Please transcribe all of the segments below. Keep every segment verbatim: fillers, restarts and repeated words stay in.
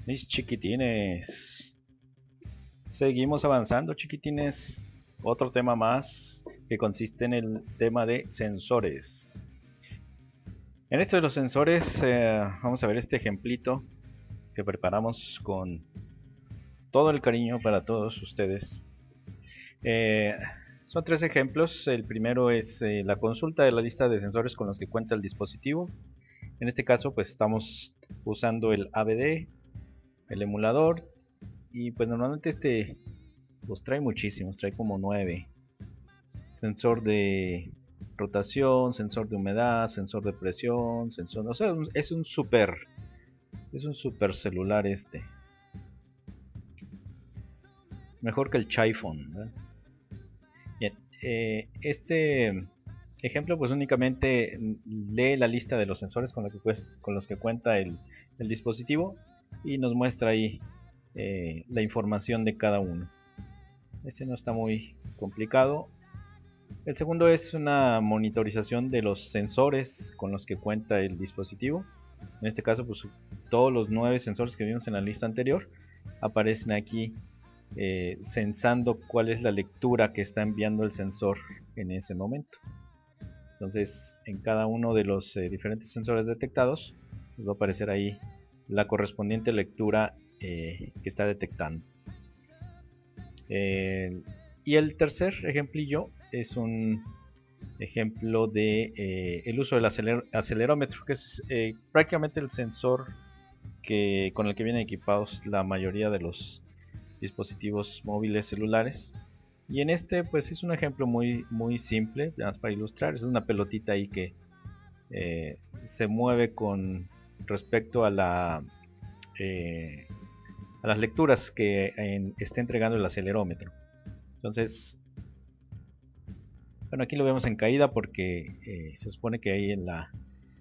Mis chiquitines, seguimos avanzando, chiquitines. Otro tema más que consiste en el tema de sensores. En esto de los sensores, eh, vamos a ver este ejemplito que preparamos con todo el cariño para todos ustedes. Eh, son tres ejemplos. El primero es eh, la consulta de la lista de sensores con los que cuenta el dispositivo. En este caso, pues estamos usando el A B D, el emulador, y pues normalmente este pues trae muchísimos, trae como nueve. Sensor de rotación, sensor de humedad, sensor de presión, sensor, o sea, es un super, es un super celular este. Mejor que el Chi-Phone, ¿verdad? Bien, eh, este ejemplo pues únicamente lee la lista de los sensores con, lo que cuesta, con los que cuenta el, el dispositivo y nos muestra ahí eh, la información de cada uno. Este no está muy complicado. El segundo es una monitorización de los sensores con los que cuenta el dispositivo. En este caso pues todos los nueve sensores que vimos en la lista anterior aparecen aquí eh, sensando cuál es la lectura que está enviando el sensor en ese momento. Entonces en cada uno de los eh, diferentes sensores detectados pues va a aparecer ahí la correspondiente lectura eh, que está detectando. Eh, y el tercer ejemplillo es un ejemplo de eh, el uso del aceler acelerómetro, que es eh, prácticamente el sensor que, con el que vienen equipados la mayoría de los dispositivos móviles celulares. Y en este pues es un ejemplo muy, muy simple, para ilustrar. Es una pelotita ahí que eh, se mueve con respecto a la eh, a las lecturas que en, esté entregando el acelerómetro. Entonces, bueno, aquí lo vemos en caída porque eh, se supone que ahí en la,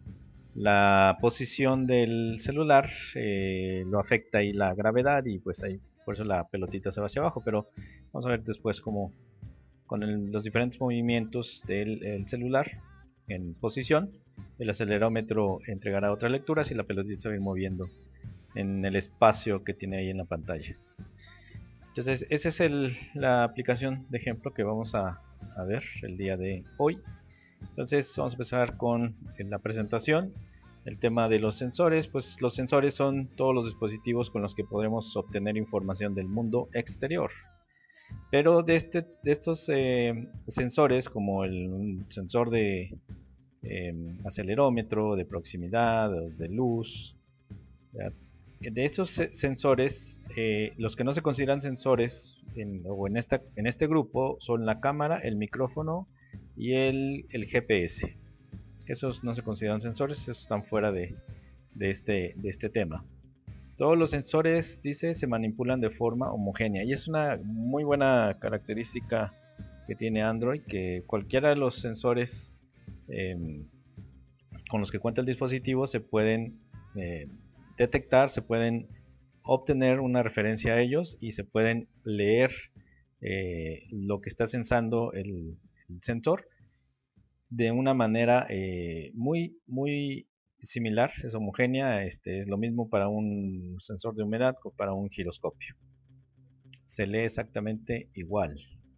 la posición del celular eh, lo afecta ahí la gravedad y pues ahí por eso la pelotita se va hacia abajo. Pero vamos a ver después cómo con el, los diferentes movimientos del celular en posición, el acelerómetro entregará otras lecturas y la pelotita se va a ir moviendo en el espacio que tiene ahí en la pantalla. Entonces esa es el, la aplicación de ejemplo que vamos a, a ver el día de hoy. Entonces vamos a empezar con la presentación. El tema de los sensores, pues los sensores son todos los dispositivos con los que podremos obtener información del mundo exterior. Pero de, este, de estos eh, sensores, como el sensor de eh, acelerómetro, de proximidad, de luz, ¿verdad? De esos sensores, eh, los que no se consideran sensores en, o en, esta, en este grupo son la cámara, el micrófono y el, el G P S. Esos no se consideran sensores, esos están fuera de, de, este, de este tema. Todos los sensores, dice, se manipulan de forma homogénea y es una muy buena característica que tiene Android, que cualquiera de los sensores eh, con los que cuenta el dispositivo se pueden eh, detectar, se pueden obtener una referencia a ellos y se pueden leer eh, lo que está sensando el, el sensor de una manera eh, muy muy similar, es homogénea. Este es lo mismo para un sensor de humedad como para un giroscopio, se lee exactamente igual.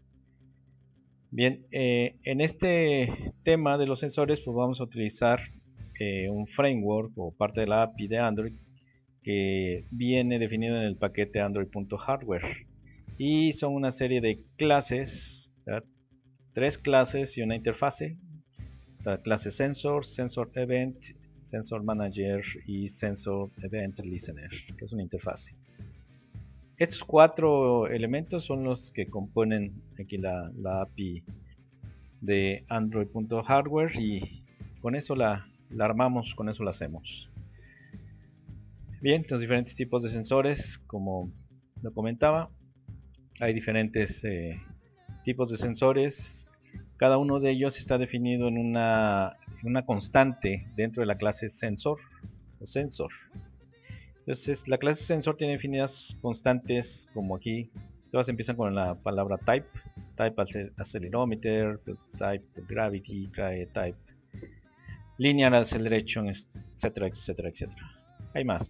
Bien, eh, en este tema de los sensores pues vamos a utilizar eh, un framework o parte de la A P I de Android que viene definido en el paquete android.hardware y son una serie de clases, ¿verdad? Tres clases y una interfase. La clase sensor, sensor event, sensor manager y sensor event listener, que es una interfase. Estos cuatro elementos son los que componen aquí la, la A P I de android.hardware y con eso la, la armamos, con eso la hacemos. Bien, los diferentes tipos de sensores, como lo comentaba, hay diferentes eh, tipos de sensores. Cada uno de ellos está definido en una, en una constante dentro de la clase sensor o sensor. Entonces la clase sensor tiene definidas constantes como aquí. Todas empiezan con la palabra type, type accelerometer, type gravity, type linear acceleration, etcétera, etcétera, etcétera. Hay más, pero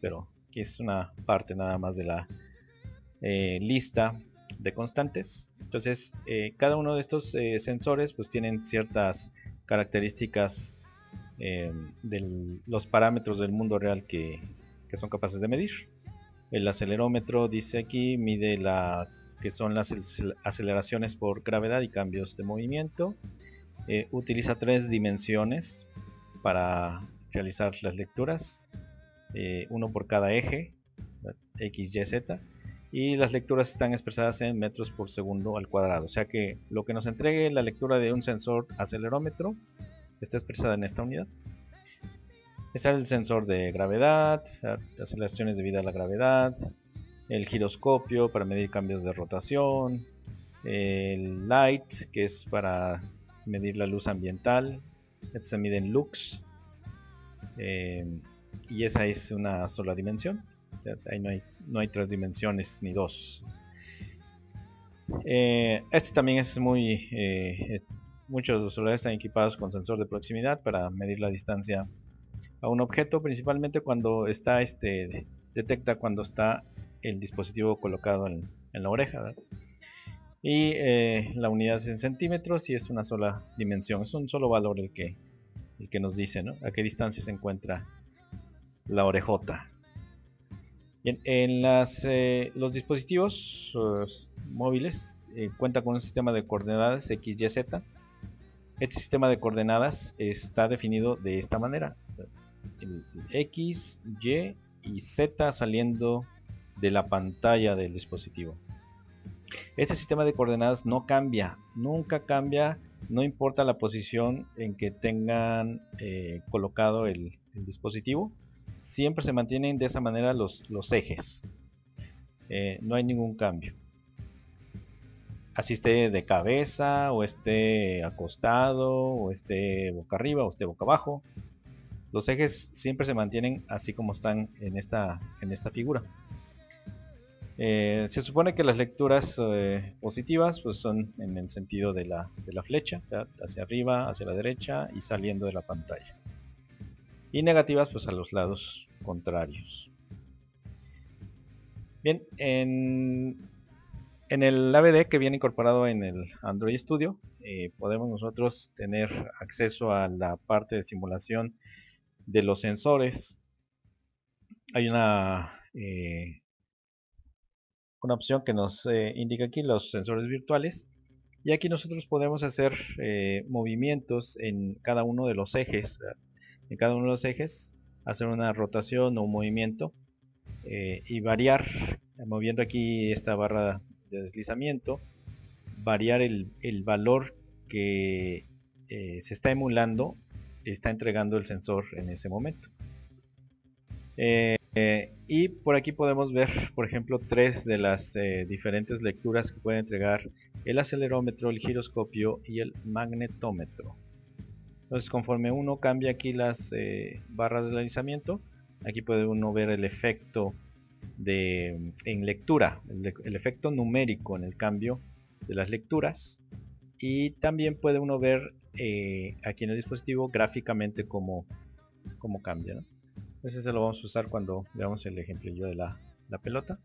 que es una parte nada más de la eh, lista de constantes. Entonces eh, cada uno de estos eh, sensores pues tienen ciertas características eh, de los parámetros del mundo real que, que son capaces de medir. El acelerómetro, dice aquí, mide la que son las aceleraciones por gravedad y cambios de movimiento. Eh, utiliza tres dimensiones para realizar las lecturas, eh, uno por cada eje, X, Y, Z, y las lecturas están expresadas en metros por segundo al cuadrado, o sea que lo que nos entregue la lectura de un sensor acelerómetro está expresada en esta unidad. Está el sensor de gravedad, aceleraciones debido a la gravedad, el giroscopio para medir cambios de rotación, el light, que es para medir la luz ambiental, este se mide en lux, eh, y esa es una sola dimensión. Ahí no hay, no hay tres dimensiones ni dos. Eh, este también es muy... Eh, es, muchos de los celulares están equipados con sensor de proximidad para medir la distancia a un objeto, principalmente cuando está este detecta cuando está el dispositivo colocado en, en la oreja, ¿verdad? Y eh, la unidad es en centímetros y es una sola dimensión, es un solo valor el que, el que nos dice, ¿no?, a qué distancia se encuentra la orejota. Bien, en las, eh, los dispositivos uh, móviles eh, cuentan con un sistema de coordenadas X, Y, Z. Este sistema de coordenadas está definido de esta manera: el X, Y y Z saliendo de la pantalla del dispositivo. Este sistema de coordenadas no cambia, nunca cambia, no importa la posición en que tengan eh, colocado el, el dispositivo. Siempre se mantienen de esa manera los, los ejes, eh, no hay ningún cambio. Así esté de cabeza, o esté acostado, o esté boca arriba, o esté boca abajo, los ejes siempre se mantienen así como están en esta, en esta figura. Eh, se supone que las lecturas eh, positivas pues son en el sentido de la, de la flecha, ¿verdad?, hacia arriba, hacia la derecha y saliendo de la pantalla. Y negativas pues a los lados contrarios. Bien, en, en el A V D que viene incorporado en el Android Studio, eh, podemos nosotros tener acceso a la parte de simulación de los sensores. Hay una, eh, una opción que nos eh, indica aquí los sensores virtuales, y aquí nosotros podemos hacer eh, movimientos en cada uno de los ejes, ¿verdad?, en cada uno de los ejes hacer una rotación o un movimiento eh, y variar, moviendo aquí esta barra de deslizamiento, variar el, el valor que eh, se está emulando, está entregando el sensor en ese momento. Eh, eh, y por aquí podemos ver, por ejemplo, tres de las eh, diferentes lecturas que puede entregar el acelerómetro, el giroscopio y el magnetómetro. Entonces, conforme uno cambia aquí las eh, barras de deslizamiento, aquí puede uno ver el efecto de, en lectura, el, el efecto numérico en el cambio de las lecturas, y también puede uno ver eh, aquí en el dispositivo gráficamente cómo, cómo cambia, ¿no? Ese se lo vamos a usar cuando veamos el ejemplo de la, la pelota.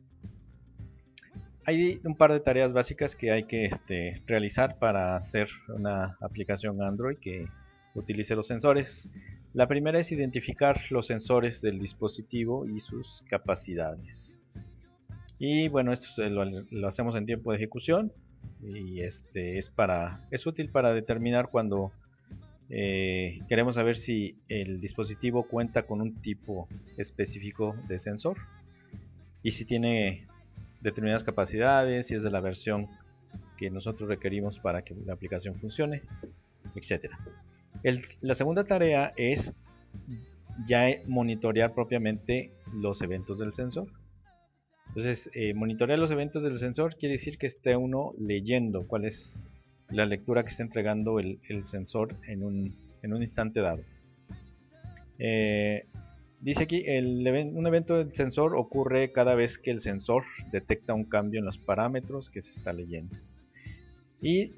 Hay un par de tareas básicas que hay que este, realizar para hacer una aplicación Android que utilice los sensores. La primera es identificar los sensores del dispositivo y sus capacidades. Y bueno, esto se lo, lo hacemos en tiempo de ejecución, y este es, para, es útil para determinar cuando eh, queremos saber si el dispositivo cuenta con un tipo específico de sensor y si tiene determinadas capacidades, si es de la versión que nosotros requerimos para que la aplicación funcione, etcétera. El, la segunda tarea es ya monitorear propiamente los eventos del sensor. Entonces, eh, monitorear los eventos del sensor quiere decir que esté uno leyendo cuál es la lectura que está entregando el, el sensor en un, en un instante dado. Eh, Dice aquí, el, un evento del sensor ocurre cada vez que el sensor detecta un cambio en los parámetros que se está leyendo. Y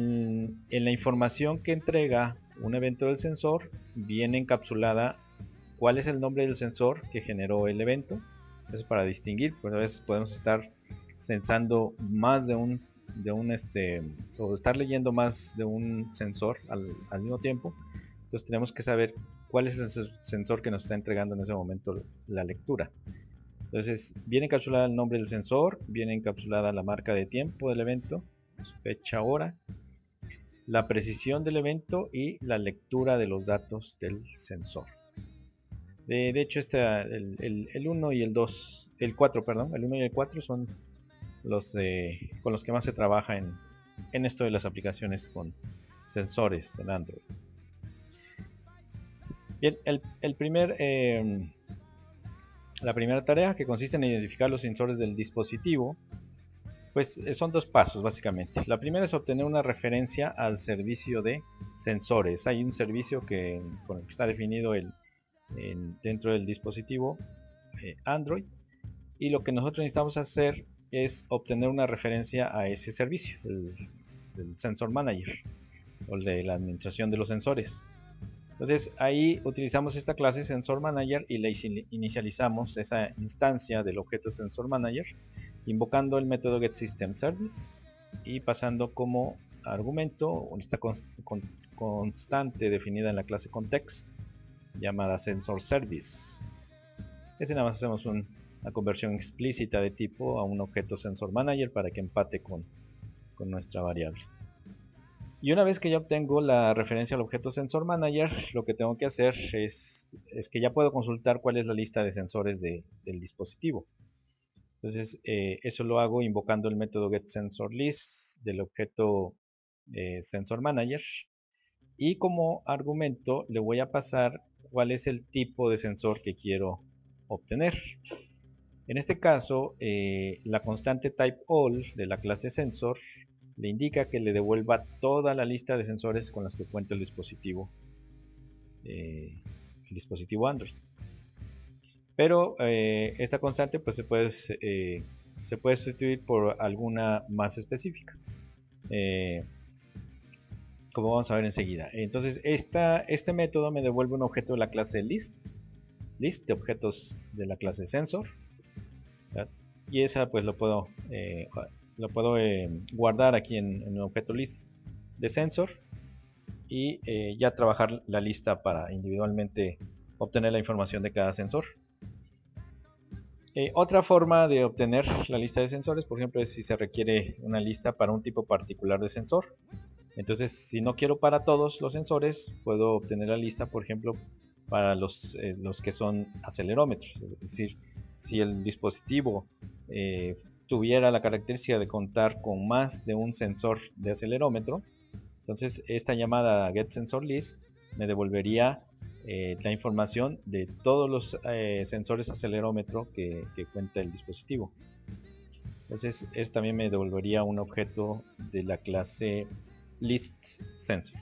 en, en la información que entrega un evento del sensor viene encapsulada cuál es el nombre del sensor que generó el evento. Eso es para distinguir, pues a veces podemos estar sensando más de un, de un este, o estar leyendo más de un sensor al, al mismo tiempo. Entonces tenemos que saber cuál es el sensor que nos está entregando en ese momento la lectura. Entonces viene encapsulada el nombre del sensor, viene encapsulada la marca de tiempo del evento, su fecha, hora, la precisión del evento y la lectura de los datos del sensor. De, de hecho, este, el, el, el uno y el dos, el cuatro, perdón, el uno y el cuatro son los eh, con los que más se trabaja en, en esto de las aplicaciones con sensores en Android. Bien, el, el primer, eh, la primera tarea, que consiste en identificar los sensores del dispositivo, pues son dos pasos básicamente. La primera es obtener una referencia al servicio de sensores. Hay un servicio que, con el que está definido el En, dentro del dispositivo eh, Android, y lo que nosotros necesitamos hacer es obtener una referencia a ese servicio, el, el Sensor Manager o el de la administración de los sensores. Entonces ahí utilizamos esta clase Sensor Manager y le inicializamos esa instancia del objeto Sensor Manager invocando el método getSystemService y pasando como argumento esta const con constante definida en la clase context llamada Sensor Service. Ese nada más hacemos un, una conversión explícita de tipo a un objeto Sensor Manager para que empate con, con nuestra variable. Y una vez que ya obtengo la referencia al objeto Sensor Manager, lo que tengo que hacer es, es que ya puedo consultar cuál es la lista de sensores de, del dispositivo. Entonces eh, eso lo hago invocando el método getSensorList del objeto eh, Sensor Manager, y como argumento le voy a pasar cuál es el tipo de sensor que quiero obtener. En este caso, eh, la constante typeAll de la clase sensor le indica que le devuelva toda la lista de sensores con las que cuenta el dispositivo, eh, el dispositivo Android. Pero eh, esta constante pues, se, puede, eh, se puede sustituir por alguna más específica. Eh, como vamos a ver enseguida. Entonces esta, este método me devuelve un objeto de la clase list, list de objetos de la clase sensor, ¿verdad? Y esa pues lo puedo, eh, lo puedo eh, guardar aquí en, en el objeto list de sensor y eh, ya trabajar la lista para individualmente obtener la información de cada sensor. Eh, otra forma de obtener la lista de sensores, por ejemplo, es si se requiere una lista para un tipo particular de sensor. Entonces, si no quiero para todos los sensores, puedo obtener la lista, por ejemplo, para los, eh, los que son acelerómetros. Es decir, si el dispositivo eh, tuviera la característica de contar con más de un sensor de acelerómetro, entonces esta llamada getSensorList me devolvería eh, la información de todos los eh, sensores acelerómetro que, que cuenta el dispositivo. Entonces, esto también me devolvería un objeto de la clase list sensor.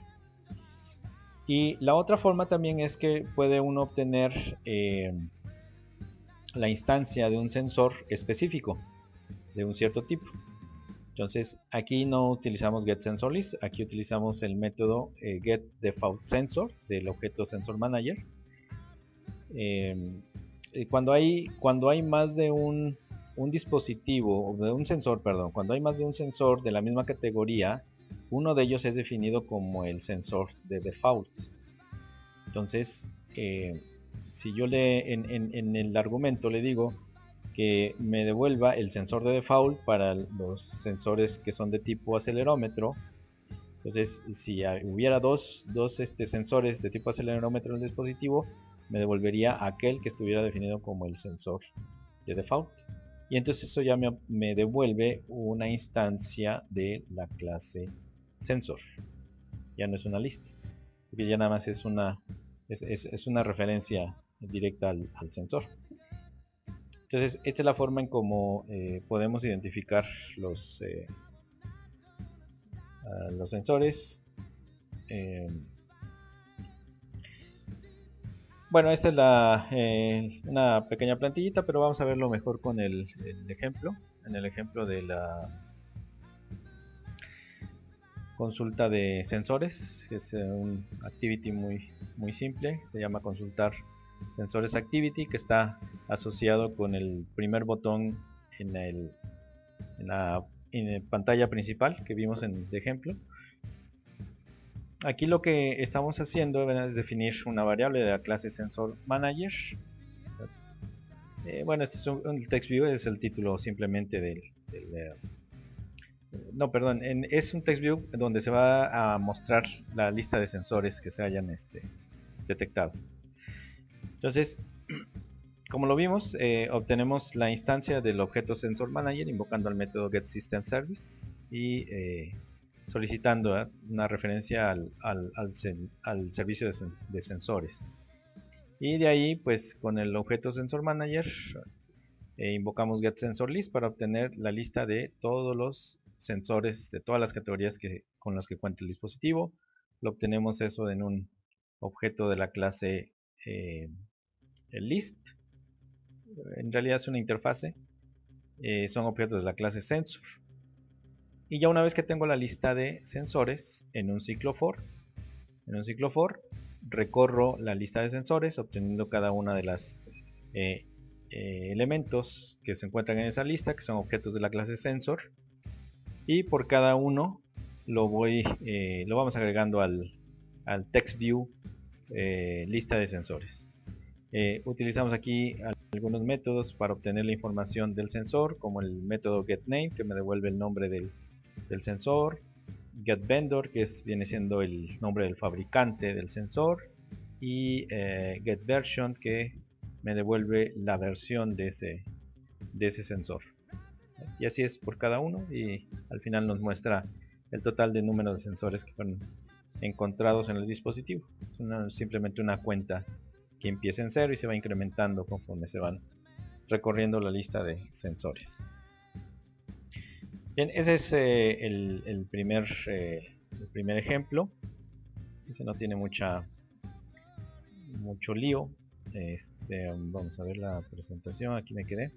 Y la otra forma también es que puede uno obtener eh, la instancia de un sensor específico de un cierto tipo. Entonces aquí no utilizamos getSensorList, aquí utilizamos el método eh, getDefaultSensor del objeto Sensor Manager. Eh, cuando hay cuando hay más de un, un dispositivo, de un sensor, perdón, cuando hay más de un sensor de la misma categoría, uno de ellos es definido como el sensor de default. Entonces, eh, si yo le en, en, en el argumento le digo que me devuelva el sensor de default para los sensores que son de tipo acelerómetro, entonces si hubiera dos, dos este, sensores de tipo acelerómetro en el dispositivo, me devolvería aquel que estuviera definido como el sensor de default. Y entonces eso ya me, me devuelve una instancia de la clase sensor. Ya no es una lista, porque ya nada más es una, es, es, es una referencia directa al, al sensor. Entonces esta es la forma en cómo eh, podemos identificar los, eh, uh, los sensores. Eh, bueno, esta es la, eh, una pequeña plantillita, pero vamos a verlo mejor con el, el ejemplo. En el ejemplo de la consulta de sensores, que es un activity muy, muy simple, se llama consultar sensores activity, que está asociado con el primer botón en, el, en, la, en la pantalla principal que vimos en de ejemplo. Aquí lo que estamos haciendo es definir una variable de la clase sensor manager. Eh, bueno, este es un, un text view, es el título simplemente del, del eh, no, perdón, en, es un text view donde se va a mostrar la lista de sensores que se hayan este, detectado. Entonces, como lo vimos, eh, obtenemos la instancia del objeto sensor manager invocando el método getSystemService y eh, solicitando ¿eh? una referencia al, al, al, al servicio de, sen de sensores. Y de ahí, pues con el objeto sensor manager eh, invocamos getSensorList para obtener la lista de todos los sensores de todas las categorías que, con las que cuenta el dispositivo. Lo obtenemos eso en un objeto de la clase eh, el list. En realidad es una interfase. Eh, son objetos de la clase sensor. Y ya una vez que tengo la lista de sensores en un ciclo for, en un ciclo for recorro la lista de sensores obteniendo cada una de las eh, eh, elementos que se encuentran en esa lista, que son objetos de la clase sensor, y por cada uno lo voy eh, lo vamos agregando al, al text view eh, lista de sensores. Eh, utilizamos aquí algunos métodos para obtener la información del sensor, como el método getName, que me devuelve el nombre del, del sensor, getVendor, que es, viene siendo el nombre del fabricante del sensor, y eh, getVersion, que me devuelve la versión de ese, de ese sensor. Y así es por cada uno, y al final nos muestra el total de número de sensores que fueron encontrados en el dispositivo. Es una, simplemente una cuenta que empieza en cero y se va incrementando conforme se van recorriendo la lista de sensores. Bien, ese es eh, el, el, primer, eh, el primer ejemplo. Ese no tiene mucha mucho lío. Este, vamos a ver la presentación, aquí me quedé.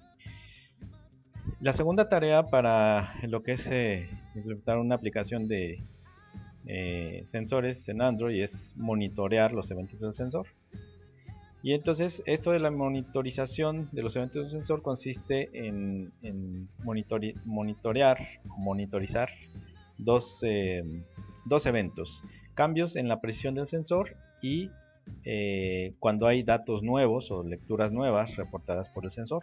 La segunda tarea para lo que es eh, implementar una aplicación de eh, sensores en Android es monitorear los eventos del sensor. Y entonces esto de la monitorización de los eventos del sensor consiste en, en monitori monitorear o monitorizar dos, eh, dos eventos: cambios en la precisión del sensor y eh, cuando hay datos nuevos o lecturas nuevas reportadas por el sensor.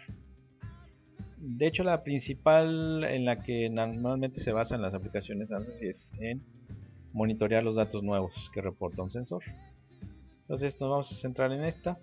De hecho, la principal en la que normalmente se basan las aplicaciones Android es en monitorear los datos nuevos que reporta un sensor. Entonces nos vamos a centrar en esta.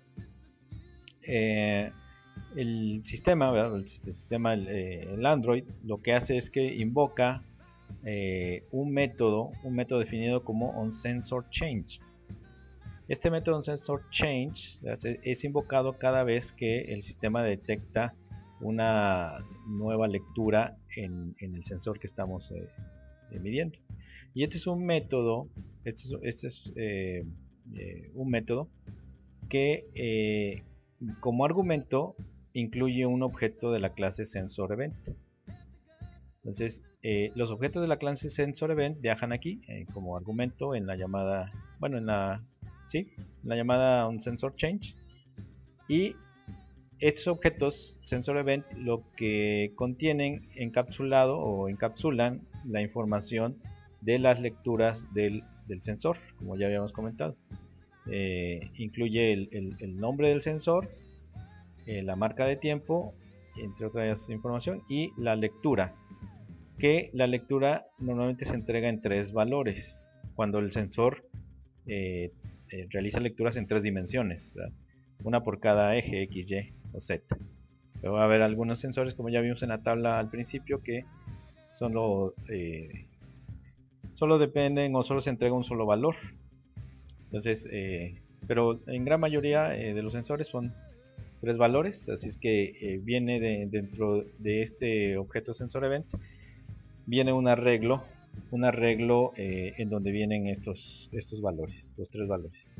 Eh, el sistema, ¿verdad? el sistema, el, el Android, lo que hace es que invoca eh, un método, un método definido como onSensorChange. Este método onSensorChange es invocado cada vez que el sistema detecta una nueva lectura en, en el sensor que estamos eh, midiendo. Y este es un método, este es, este es eh, eh, un método que eh, como argumento incluye un objeto de la clase SensorEvent. Entonces, eh, los objetos de la clase SensorEvent viajan aquí eh, como argumento en la llamada, bueno, en la, sí, en la llamada onSensorChange. Y estos objetos SensorEvent lo que contienen encapsulado o encapsulan la información de las lecturas del, del sensor, como ya habíamos comentado. Eh, incluye el, el, el nombre del sensor, eh, la marca de tiempo, entre otras información, y la lectura, que la lectura normalmente se entrega en tres valores cuando el sensor eh, eh, realiza lecturas en tres dimensiones, ¿verdad? Una por cada eje X, Y o Z. Pero va a haber algunos sensores, como ya vimos en la tabla al principio, que solo, eh, solo dependen o solo se entrega un solo valor. Entonces, eh, pero en gran mayoría eh, de los sensores son tres valores, así es que eh, viene de, dentro de este objeto SensorEvent, viene un arreglo, un arreglo eh, en donde vienen estos, estos valores, los tres valores.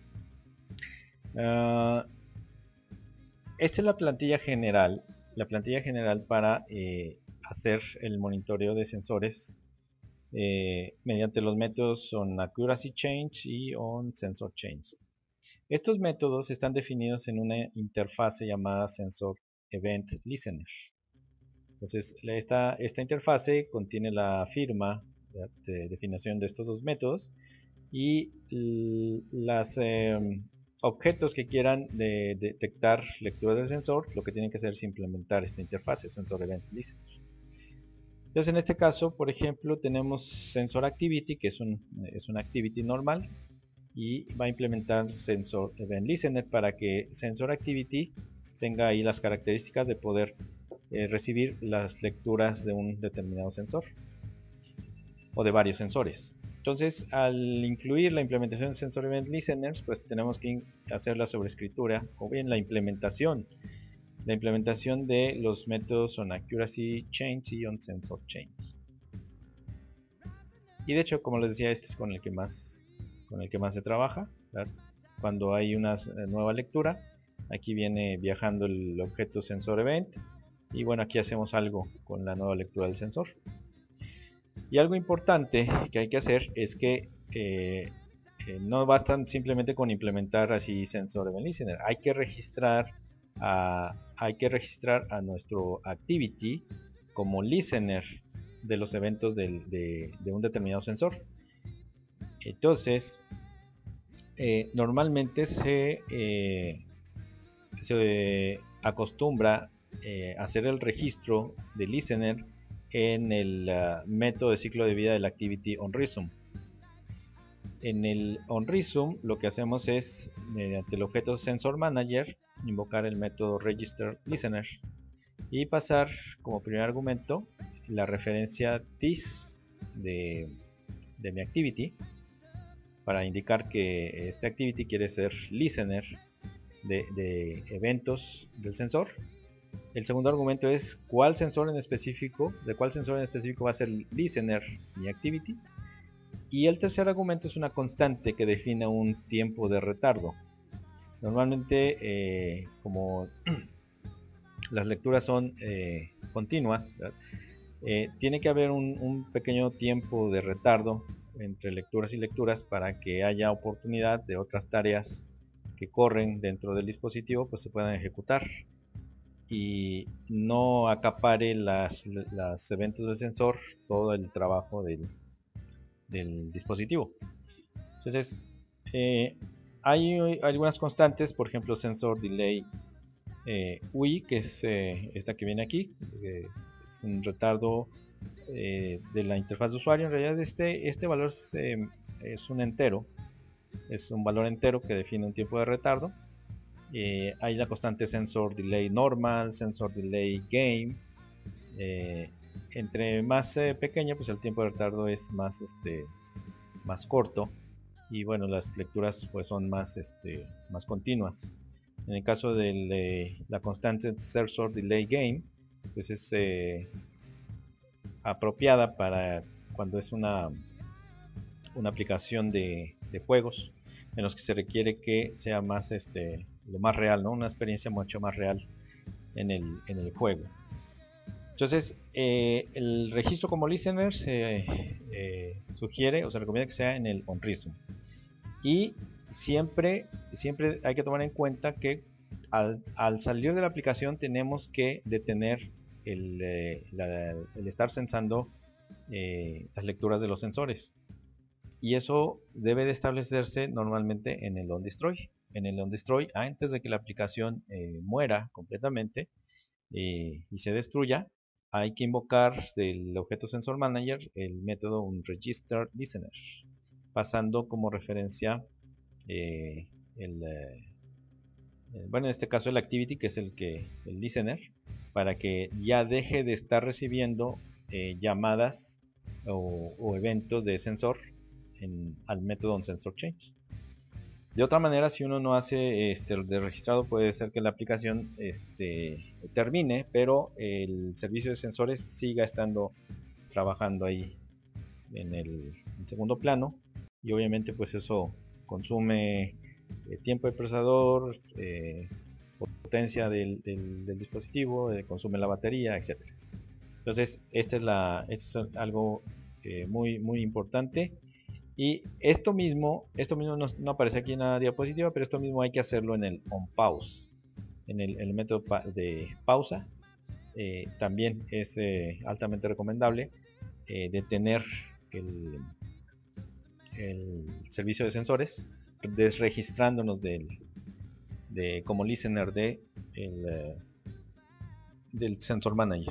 Uh, esta es la plantilla general, la plantilla general para eh, hacer el monitoreo de sensores eh, mediante los métodos onAccuracyChange y onSensorChange. Estos métodos están definidos en una interfase llamada Sensor Event Listener. Entonces, esta, esta interfase contiene la firma de definición de estos dos métodos y los eh, objetos que quieran de, de detectar lecturas del sensor, lo que tienen que hacer es implementar esta interfase, Sensor Event Listener. Entonces, en este caso, por ejemplo, tenemos Sensor Activity, que es un, es una activity normal, y va a implementar Sensor Event Listener para que Sensor Activity tenga ahí las características de poder eh, recibir las lecturas de un determinado sensor o de varios sensores. Entonces, al incluir la implementación de Sensor Event Listeners, pues tenemos que hacer la sobrescritura o bien la implementación la implementación de los métodos onAccuracyChange y onSensorChange. Y de hecho, como les decía, este es con el que más con el que más se trabaja, ¿verdad? Cuando hay una nueva lectura, aquí viene viajando el objeto sensor event y bueno, aquí hacemos algo con la nueva lectura del sensor. Y algo importante que hay que hacer es que eh, eh, no basta simplemente con implementar así Sensor Event Listener, hay que registrar a, hay que registrar a nuestro activity como listener de los eventos del, de, de un determinado sensor. Entonces, eh, normalmente se, eh, se acostumbra eh, hacer el registro de listener en el uh, método de ciclo de vida del activity onResume. En el onResume lo que hacemos es, mediante el objeto SensorManager, invocar el método registerListener y pasar como primer argumento la referencia this de, de mi activity, para indicar que este activity quiere ser listener de, de eventos del sensor. El segundo argumento es cuál sensor en específico, de cuál sensor en específico va a ser listener mi activity. Y el tercer argumento es una constante que define un tiempo de retardo. Normalmente, eh, como las lecturas son eh, continuas, eh, tiene que haber un, un pequeño tiempo de retardo entre lecturas y lecturas para que haya oportunidad de otras tareas que corren dentro del dispositivo pues se puedan ejecutar y no acapare las, los eventos del sensor todo el trabajo del, del dispositivo. Entonces eh, hay algunas constantes, por ejemplo sensor delay eh, U I, que es eh, esta que viene aquí, que es, es un retardo Eh, de la interfaz de usuario. En realidad este, este valor es, eh, es un entero, es un valor entero que define un tiempo de retardo. Eh, hay la constante sensor delay normal, sensor delay game. Eh, entre más eh, pequeño, pues el tiempo de retardo es más, este, más corto y bueno, las lecturas pues son más, este, más continuas. En el caso de eh, la constante sensor delay game, pues es eh, apropiada para cuando es una, una aplicación de, de juegos en los que se requiere que sea más este lo más real, ¿no? Una experiencia mucho más real en el, en el juego. Entonces eh, el registro como listener se eh, sugiere o se recomienda que sea en el onResume y siempre, siempre hay que tomar en cuenta que al, al salir de la aplicación tenemos que detener El, eh, la, el estar sensando eh, las lecturas de los sensores y eso debe de establecerse normalmente en el onDestroy en el onDestroy antes de que la aplicación eh, muera completamente eh, y se destruya. Hay que invocar del objeto sensor manager el método onRegisterListener, pasando como referencia eh, el eh, bueno, en este caso el activity, que es el que el listener, para que ya deje de estar recibiendo eh, llamadas o, o eventos de sensor en, al método onSensorChange. De otra manera, si uno no hace este de registrado, puede ser que la aplicación este, termine, pero el servicio de sensores siga estando trabajando ahí en el en segundo plano y obviamente pues eso consume eh, tiempo de procesador, eh, potencia del, del, del dispositivo, eh, consume la batería, etcétera. Entonces, esta es, la, esto es algo eh, muy, muy importante Y esto mismo, esto mismo no, no aparece aquí en la diapositiva, pero esto mismo hay que hacerlo en el onPause, en el, el método pa de pausa. Eh, también es eh, altamente recomendable eh, detener el, el servicio de sensores, desregistrándonos del, de, como listener de el, uh, del sensor manager.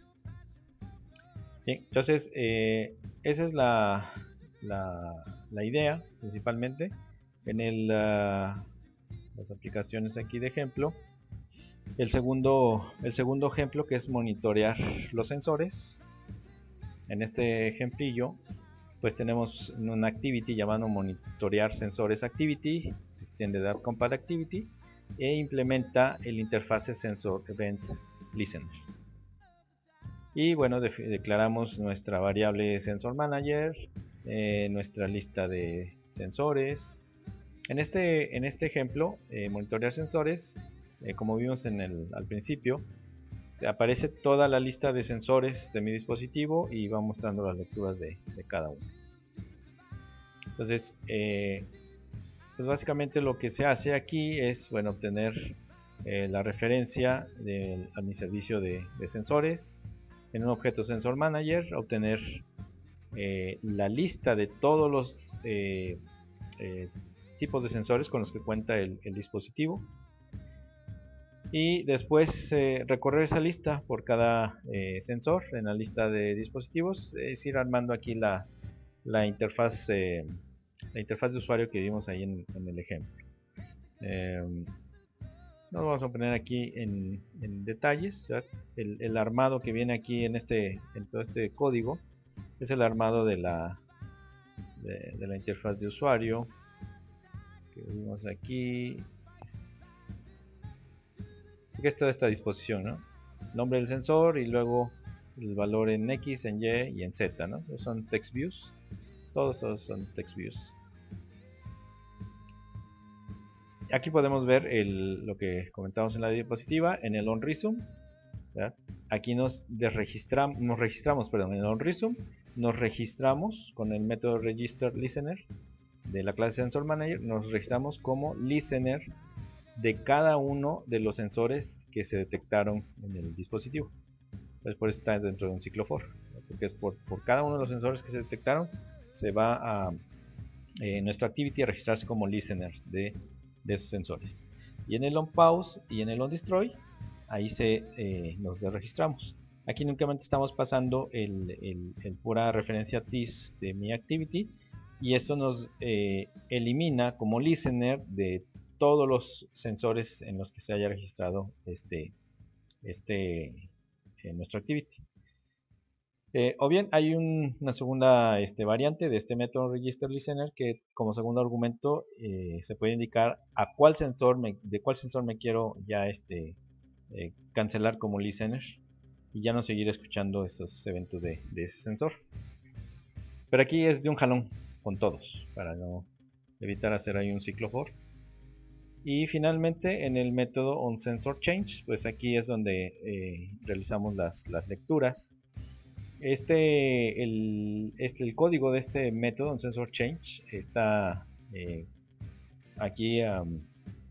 Bien, entonces eh, esa es la, la, la idea principalmente en el, uh, las aplicaciones aquí de ejemplo. El segundo, el segundo ejemplo, que es monitorear los sensores. En este ejemplillo pues tenemos una activity llamado monitorear sensores activity, se extiende de AppCompat activity e implementa el interfase sensor event listener. Y bueno, de declaramos nuestra variable sensor manager, eh, nuestra lista de sensores. En este, en este ejemplo, eh, monitorear sensores, eh, como vimos en el, al principio, se aparece toda la lista de sensores de mi dispositivo y va mostrando las lecturas de, de cada uno. Entonces, eh, pues básicamente lo que se hace aquí es, bueno, obtener eh, la referencia de, a mi servicio de, de sensores en un objeto sensor manager, obtener eh, la lista de todos los eh, eh, tipos de sensores con los que cuenta el, el dispositivo, y después eh, recorrer esa lista por cada eh, sensor en la lista de dispositivos, es ir armando aquí la, la interfaz eh, la interfaz de usuario que vimos ahí en, en el ejemplo. Eh, nos vamos a poner aquí en, en detalles. El, el armado que viene aquí en este en todo este código es el armado de la de, de la interfaz de usuario que vimos aquí, que es toda esta disposición, ¿no? Nombre del sensor y luego el valor en X, en Y y en Z, ¿no? Esos son text views, todos esos son text views. Aquí podemos ver el, lo que comentamos en la diapositiva en el onResume. ¿Ya? Aquí nos, desregistram, nos registramos, perdón, en el onResume nos registramos con el método register listener de la clase sensor manager, nos registramos como listener de cada uno de los sensores que se detectaron en el dispositivo. Entonces, por eso está dentro de un ciclo for, ¿no? Porque es por, por cada uno de los sensores que se detectaron se va a eh, nuestra activity a registrarse como listener de de esos sensores. Y en el onPause y en el onDestroy, ahí se, eh, nos registramos. Aquí únicamente estamos pasando el, el, el pura referencia T I S de mi activity, y esto nos eh, elimina como listener de todos los sensores en los que se haya registrado este, este eh, nuestro activity. Eh, o bien hay un, una segunda este, variante de este método register listener, que como segundo argumento eh, se puede indicar a cuál sensor me, de cuál sensor me quiero ya este, eh, cancelar como listener, y ya no seguir escuchando esos eventos de, de ese sensor. Pero aquí es de un jalón con todos para no evitar hacer ahí un ciclo for. Y finalmente en el método onSensorChange, pues aquí es donde eh, realizamos las, las lecturas. Este el, este, el código de este método onSensorChange está eh, aquí um,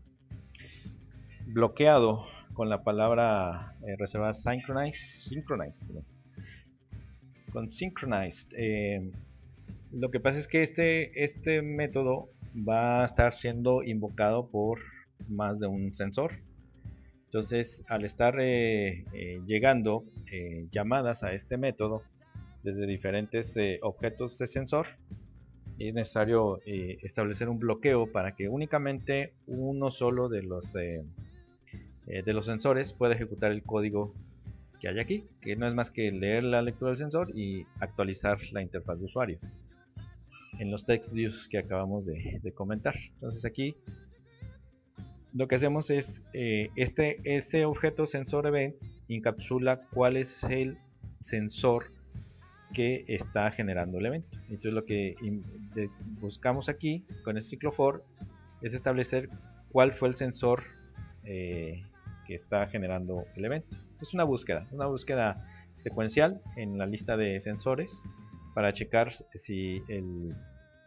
bloqueado con la palabra eh, reservada synchronize, synchronize perdón. con synchronized. Eh, lo que pasa es que este, este método va a estar siendo invocado por más de un sensor. Entonces, al estar eh, eh, llegando eh, llamadas a este método desde diferentes eh, objetos de sensor, es necesario eh, establecer un bloqueo para que únicamente uno solo de los, eh, eh, de los sensores pueda ejecutar el código que hay aquí, que no es más que leer la lectura del sensor y actualizar la interfaz de usuario en los text views que acabamos de, de comentar. Entonces aquí lo que hacemos es eh, este, este objeto sensor event encapsula cuál es el sensor que está generando el evento. Entonces lo que de, buscamos aquí con este ciclo for es establecer cuál fue el sensor eh, que está generando el evento. Es una búsqueda, una búsqueda secuencial en la lista de sensores para checar si el,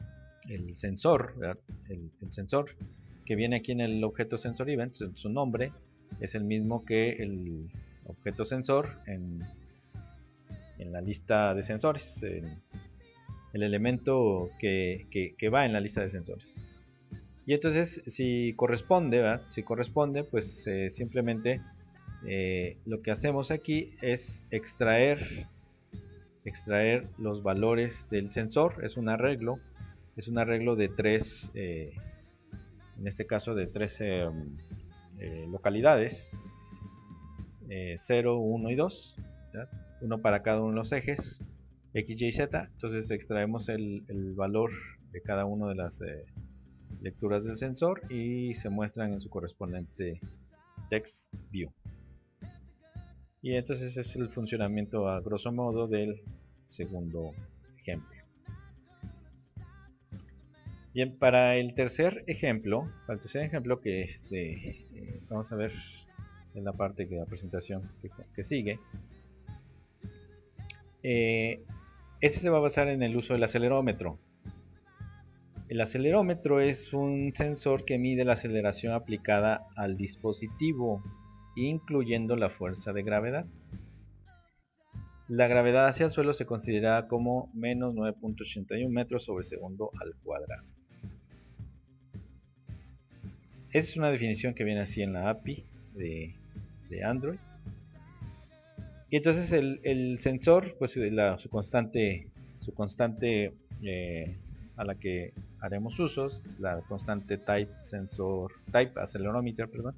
el sensor, el, el sensor que viene aquí en el objeto sensor event, su, su nombre es el mismo que el objeto sensor en, en la lista de sensores, el, el elemento que, que, que va en la lista de sensores. Y entonces si corresponde, ¿verdad? Si corresponde, pues eh, simplemente eh, lo que hacemos aquí es extraer extraer los valores del sensor. Es un arreglo, es un arreglo de tres, eh, en este caso de tres eh, eh, localidades, eh, cero, uno y dos, ¿verdad? Uno para cada uno de los ejes X, Y, Z. Entonces extraemos el, el valor de cada una de las eh, lecturas del sensor y se muestran en su correspondiente text view. Y entonces es el funcionamiento a grosso modo del segundo ejemplo. Bien, para el tercer ejemplo, para el tercer ejemplo que este, eh, vamos a ver en la parte de la presentación que, que sigue, eh, este se va a basar en el uso del acelerómetro. El acelerómetro es un sensor que mide la aceleración aplicada al dispositivo, incluyendo la fuerza de gravedad. La gravedad hacia el suelo se considera como menos nueve punto ochenta y uno metros sobre segundo al cuadrado. Esa es una definición que viene así en la A P I de, de Android. Y entonces el, el sensor, pues la, su constante, su constante eh, a la que haremos usos, la constante type sensor, type accelerometer, perdón.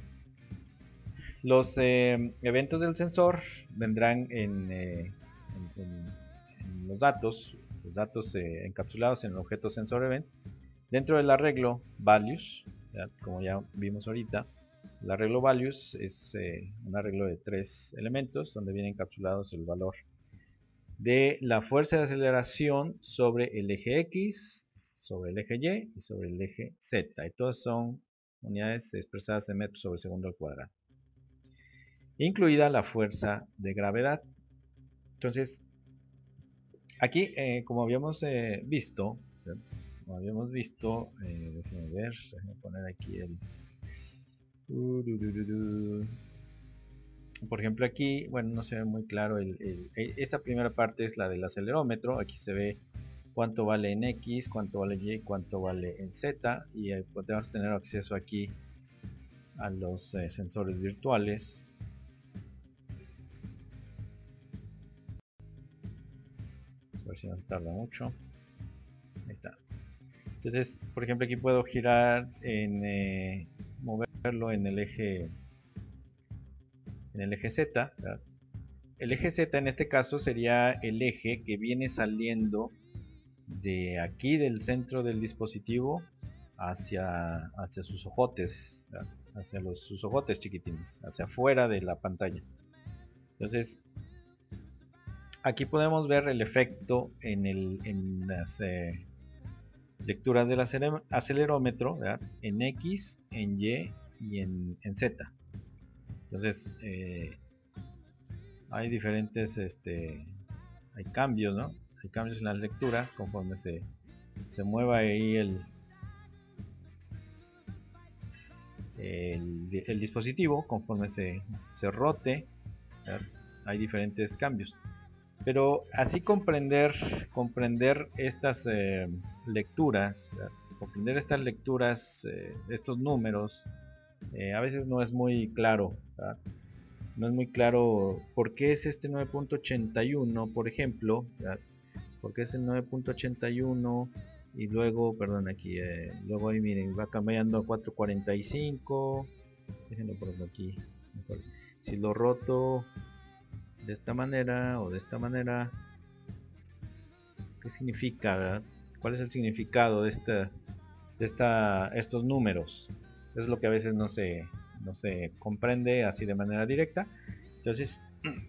Los eh, eventos del sensor vendrán en, eh, en, en, en los datos, los datos eh, encapsulados en el objeto sensor event. Dentro del arreglo values, ¿ya? Como ya vimos ahorita, el arreglo values es eh, un arreglo de tres elementos donde viene encapsulados el valor de la fuerza de aceleración sobre el eje X, sobre el eje Y y sobre el eje Z. Y todos son unidades expresadas en metros sobre segundo al cuadrado, incluida la fuerza de gravedad. Entonces, aquí, eh, como habíamos eh, visto, como habíamos visto, eh, déjenme ver, déjenme poner aquí el... Uh, du, du, du, du. Por ejemplo, aquí, bueno, no se ve muy claro, el, el, esta primera parte es la del acelerómetro. Aquí se ve cuánto vale en X, cuánto vale Y, cuánto vale en Z, y eh, podemos tener acceso aquí a los eh, sensores virtuales. A ver si no se tarda mucho. Ahí está. Entonces, por ejemplo, aquí puedo girar en eh, moverlo en el eje en el eje Z, ¿verdad? El eje Z en este caso sería el eje que viene saliendo de aquí del centro del dispositivo hacia, hacia sus ojotes, ¿verdad? Hacia los, sus ojotes chiquitines, hacia afuera de la pantalla. Entonces, aquí podemos ver el efecto en, el, en las eh, lecturas del acelerómetro, ¿verdad? En X, en Y y en, en Z. Entonces, eh, hay diferentes, este, hay cambios, ¿no? Hay cambios en la lectura conforme se, se mueva ahí el, el, el dispositivo, conforme se, se rote, ¿verdad? Hay diferentes cambios. Pero así comprender, comprender estas eh, lecturas, ¿verdad? Comprender estas lecturas, eh, estos números, eh, a veces no es muy claro, ¿verdad? No es muy claro por qué es este nueve punto ochenta y uno, por ejemplo, ¿verdad? ¿Por qué es el nueve punto ochenta y uno? Y luego, perdón, aquí, eh, luego ahí miren, va cambiando a cuatro punto cuarenta y cinco. Déjenlo por aquí. Mejor. Si lo roto de esta manera o de esta manera, ¿qué significa, verdad? ¿Cuál es el significado de esta, de esta, estos números? Es lo que a veces no se, no se comprende así de manera directa. Entonces,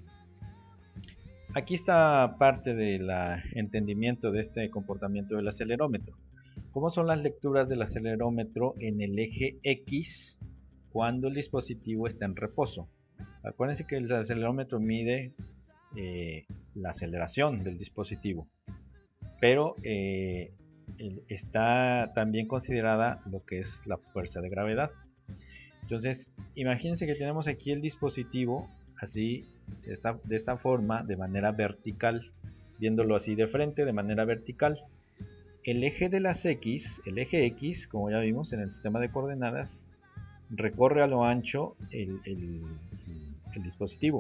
aquí está parte del entendimiento de este comportamiento del acelerómetro. ¿Cómo son las lecturas del acelerómetro en el eje X cuando el dispositivo está en reposo? Acuérdense que el acelerómetro mide eh, la aceleración del dispositivo, pero eh, el, está también considerada lo que es la fuerza de gravedad. Entonces, imagínense que tenemos aquí el dispositivo así, de esta, de esta forma, de manera vertical, viéndolo así de frente, de manera vertical. El eje de las X, el eje X, como ya vimos en el sistema de coordenadas, recorre a lo ancho el, el, el dispositivo.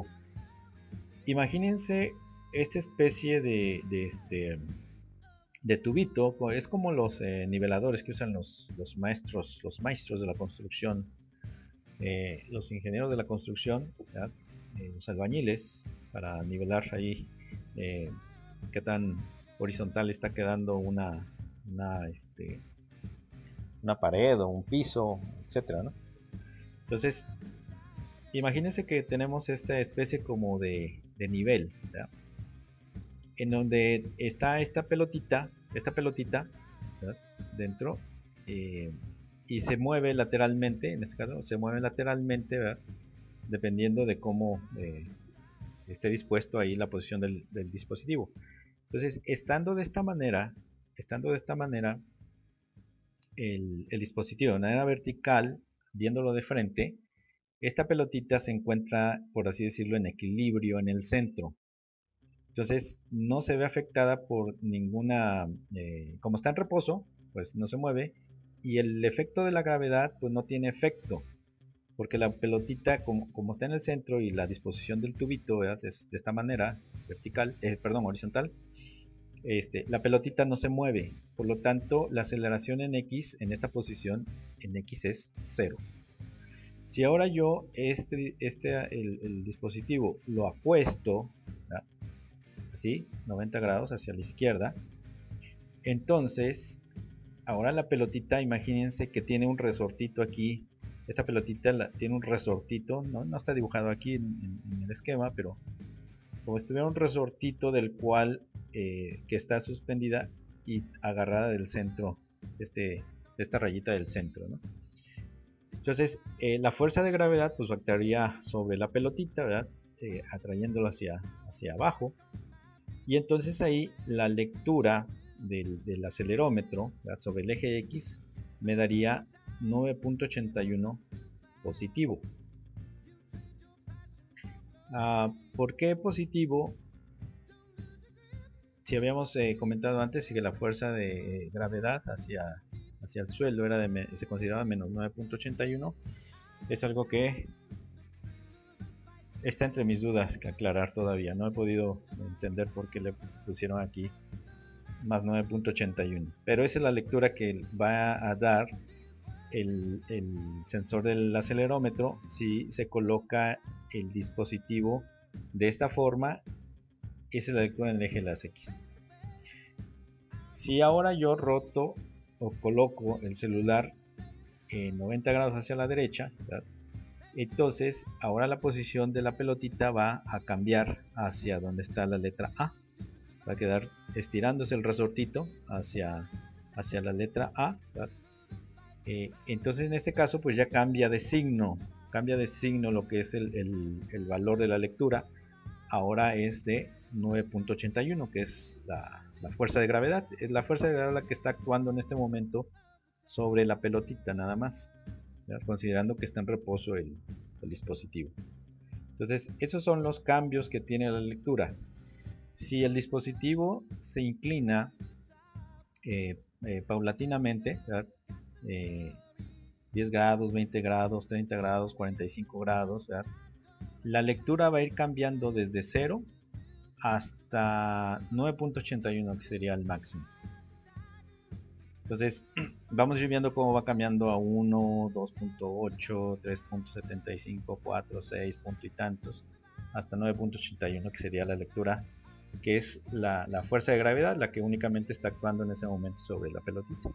Imagínense esta especie de, de, este, de tubito, es como los eh, niveladores que usan los, los maestros, los maestros de la construcción, eh, los ingenieros de la construcción, eh, los albañiles, para nivelar ahí eh, qué tan horizontal está quedando una, una, este, una pared o un piso, etcétera, ¿no? Entonces, imagínense que tenemos esta especie como de, de nivel, ¿verdad? En donde está esta pelotita, esta pelotita, ¿verdad? Dentro, eh, y se mueve lateralmente, en este caso se mueve lateralmente, ¿verdad? Dependiendo de cómo eh, esté dispuesto ahí la posición del, del dispositivo. Entonces, estando de esta manera, estando de esta manera, el, el dispositivo de manera vertical, viéndolo de frente, esta pelotita se encuentra, por así decirlo, en equilibrio en el centro. Entonces no se ve afectada por ninguna, eh, como está en reposo, pues no se mueve, y el efecto de la gravedad pues no tiene efecto, porque la pelotita como, como está en el centro y la disposición del tubito es de esta manera, vertical, eh, perdón, horizontal, este, la pelotita no se mueve, por lo tanto la aceleración en X, en esta posición, en X es cero. Si ahora yo este, este el, el dispositivo lo acuesto, ¿verdad? Así, noventa grados hacia la izquierda, entonces ahora la pelotita, imagínense que tiene un resortito aquí. Esta pelotita la, tiene un resortito, ¿no? No está dibujado aquí en, en, en el esquema, pero como si tuviera un resortito del cual eh, que está suspendida y agarrada del centro, de, este, de esta rayita del centro, ¿no? Entonces, eh, la fuerza de gravedad pues actuaría sobre la pelotita, ¿verdad? Eh, atrayéndolo hacia, hacia abajo. Y entonces ahí la lectura del, del acelerómetro, ¿verdad? Sobre el eje X me daría nueve punto ochenta y uno positivo. Uh, ¿Por qué positivo? Si habíamos eh, comentado antes que la fuerza de eh, gravedad hacia hacia el suelo era de, se consideraba menos nueve punto ochenta y uno, es algo que está entre mis dudas que aclarar todavía. No he podido entender por qué le pusieron aquí más nueve punto ochenta y uno, pero esa es la lectura que va a dar el, el sensor del acelerómetro si se coloca el dispositivo de esta forma. Esa es la lectura en el eje de las X. Si ahora yo roto o coloco el celular en noventa grados hacia la derecha, ¿verdad? Entonces ahora la posición de la pelotita va a cambiar hacia donde está la letra A. Va a quedar estirándose el resortito hacia, hacia la letra A, eh, entonces en este caso pues ya cambia de signo, cambia de signo lo que es el, el, el valor de la lectura. Ahora es de nueve punto ochenta y uno, que es la, la fuerza de gravedad. Es la fuerza de gravedad la que está actuando en este momento sobre la pelotita nada más, ¿verdad? Considerando que está en reposo el, el dispositivo. Entonces esos son los cambios que tiene la lectura. Si el dispositivo se inclina eh, eh, paulatinamente, eh, diez grados, veinte grados, treinta grados, cuarenta y cinco grados, ¿verdad? La lectura va a ir cambiando desde cero hasta nueve punto ochenta y uno, que sería el máximo. Entonces vamos a ir viendo cómo va cambiando a uno, dos punto ocho, tres punto setenta y cinco, cuatro, seis punto y tantos, hasta nueve punto ochenta y uno, que sería la lectura, que es la, la fuerza de gravedad, la que únicamente está actuando en ese momento sobre la pelotita.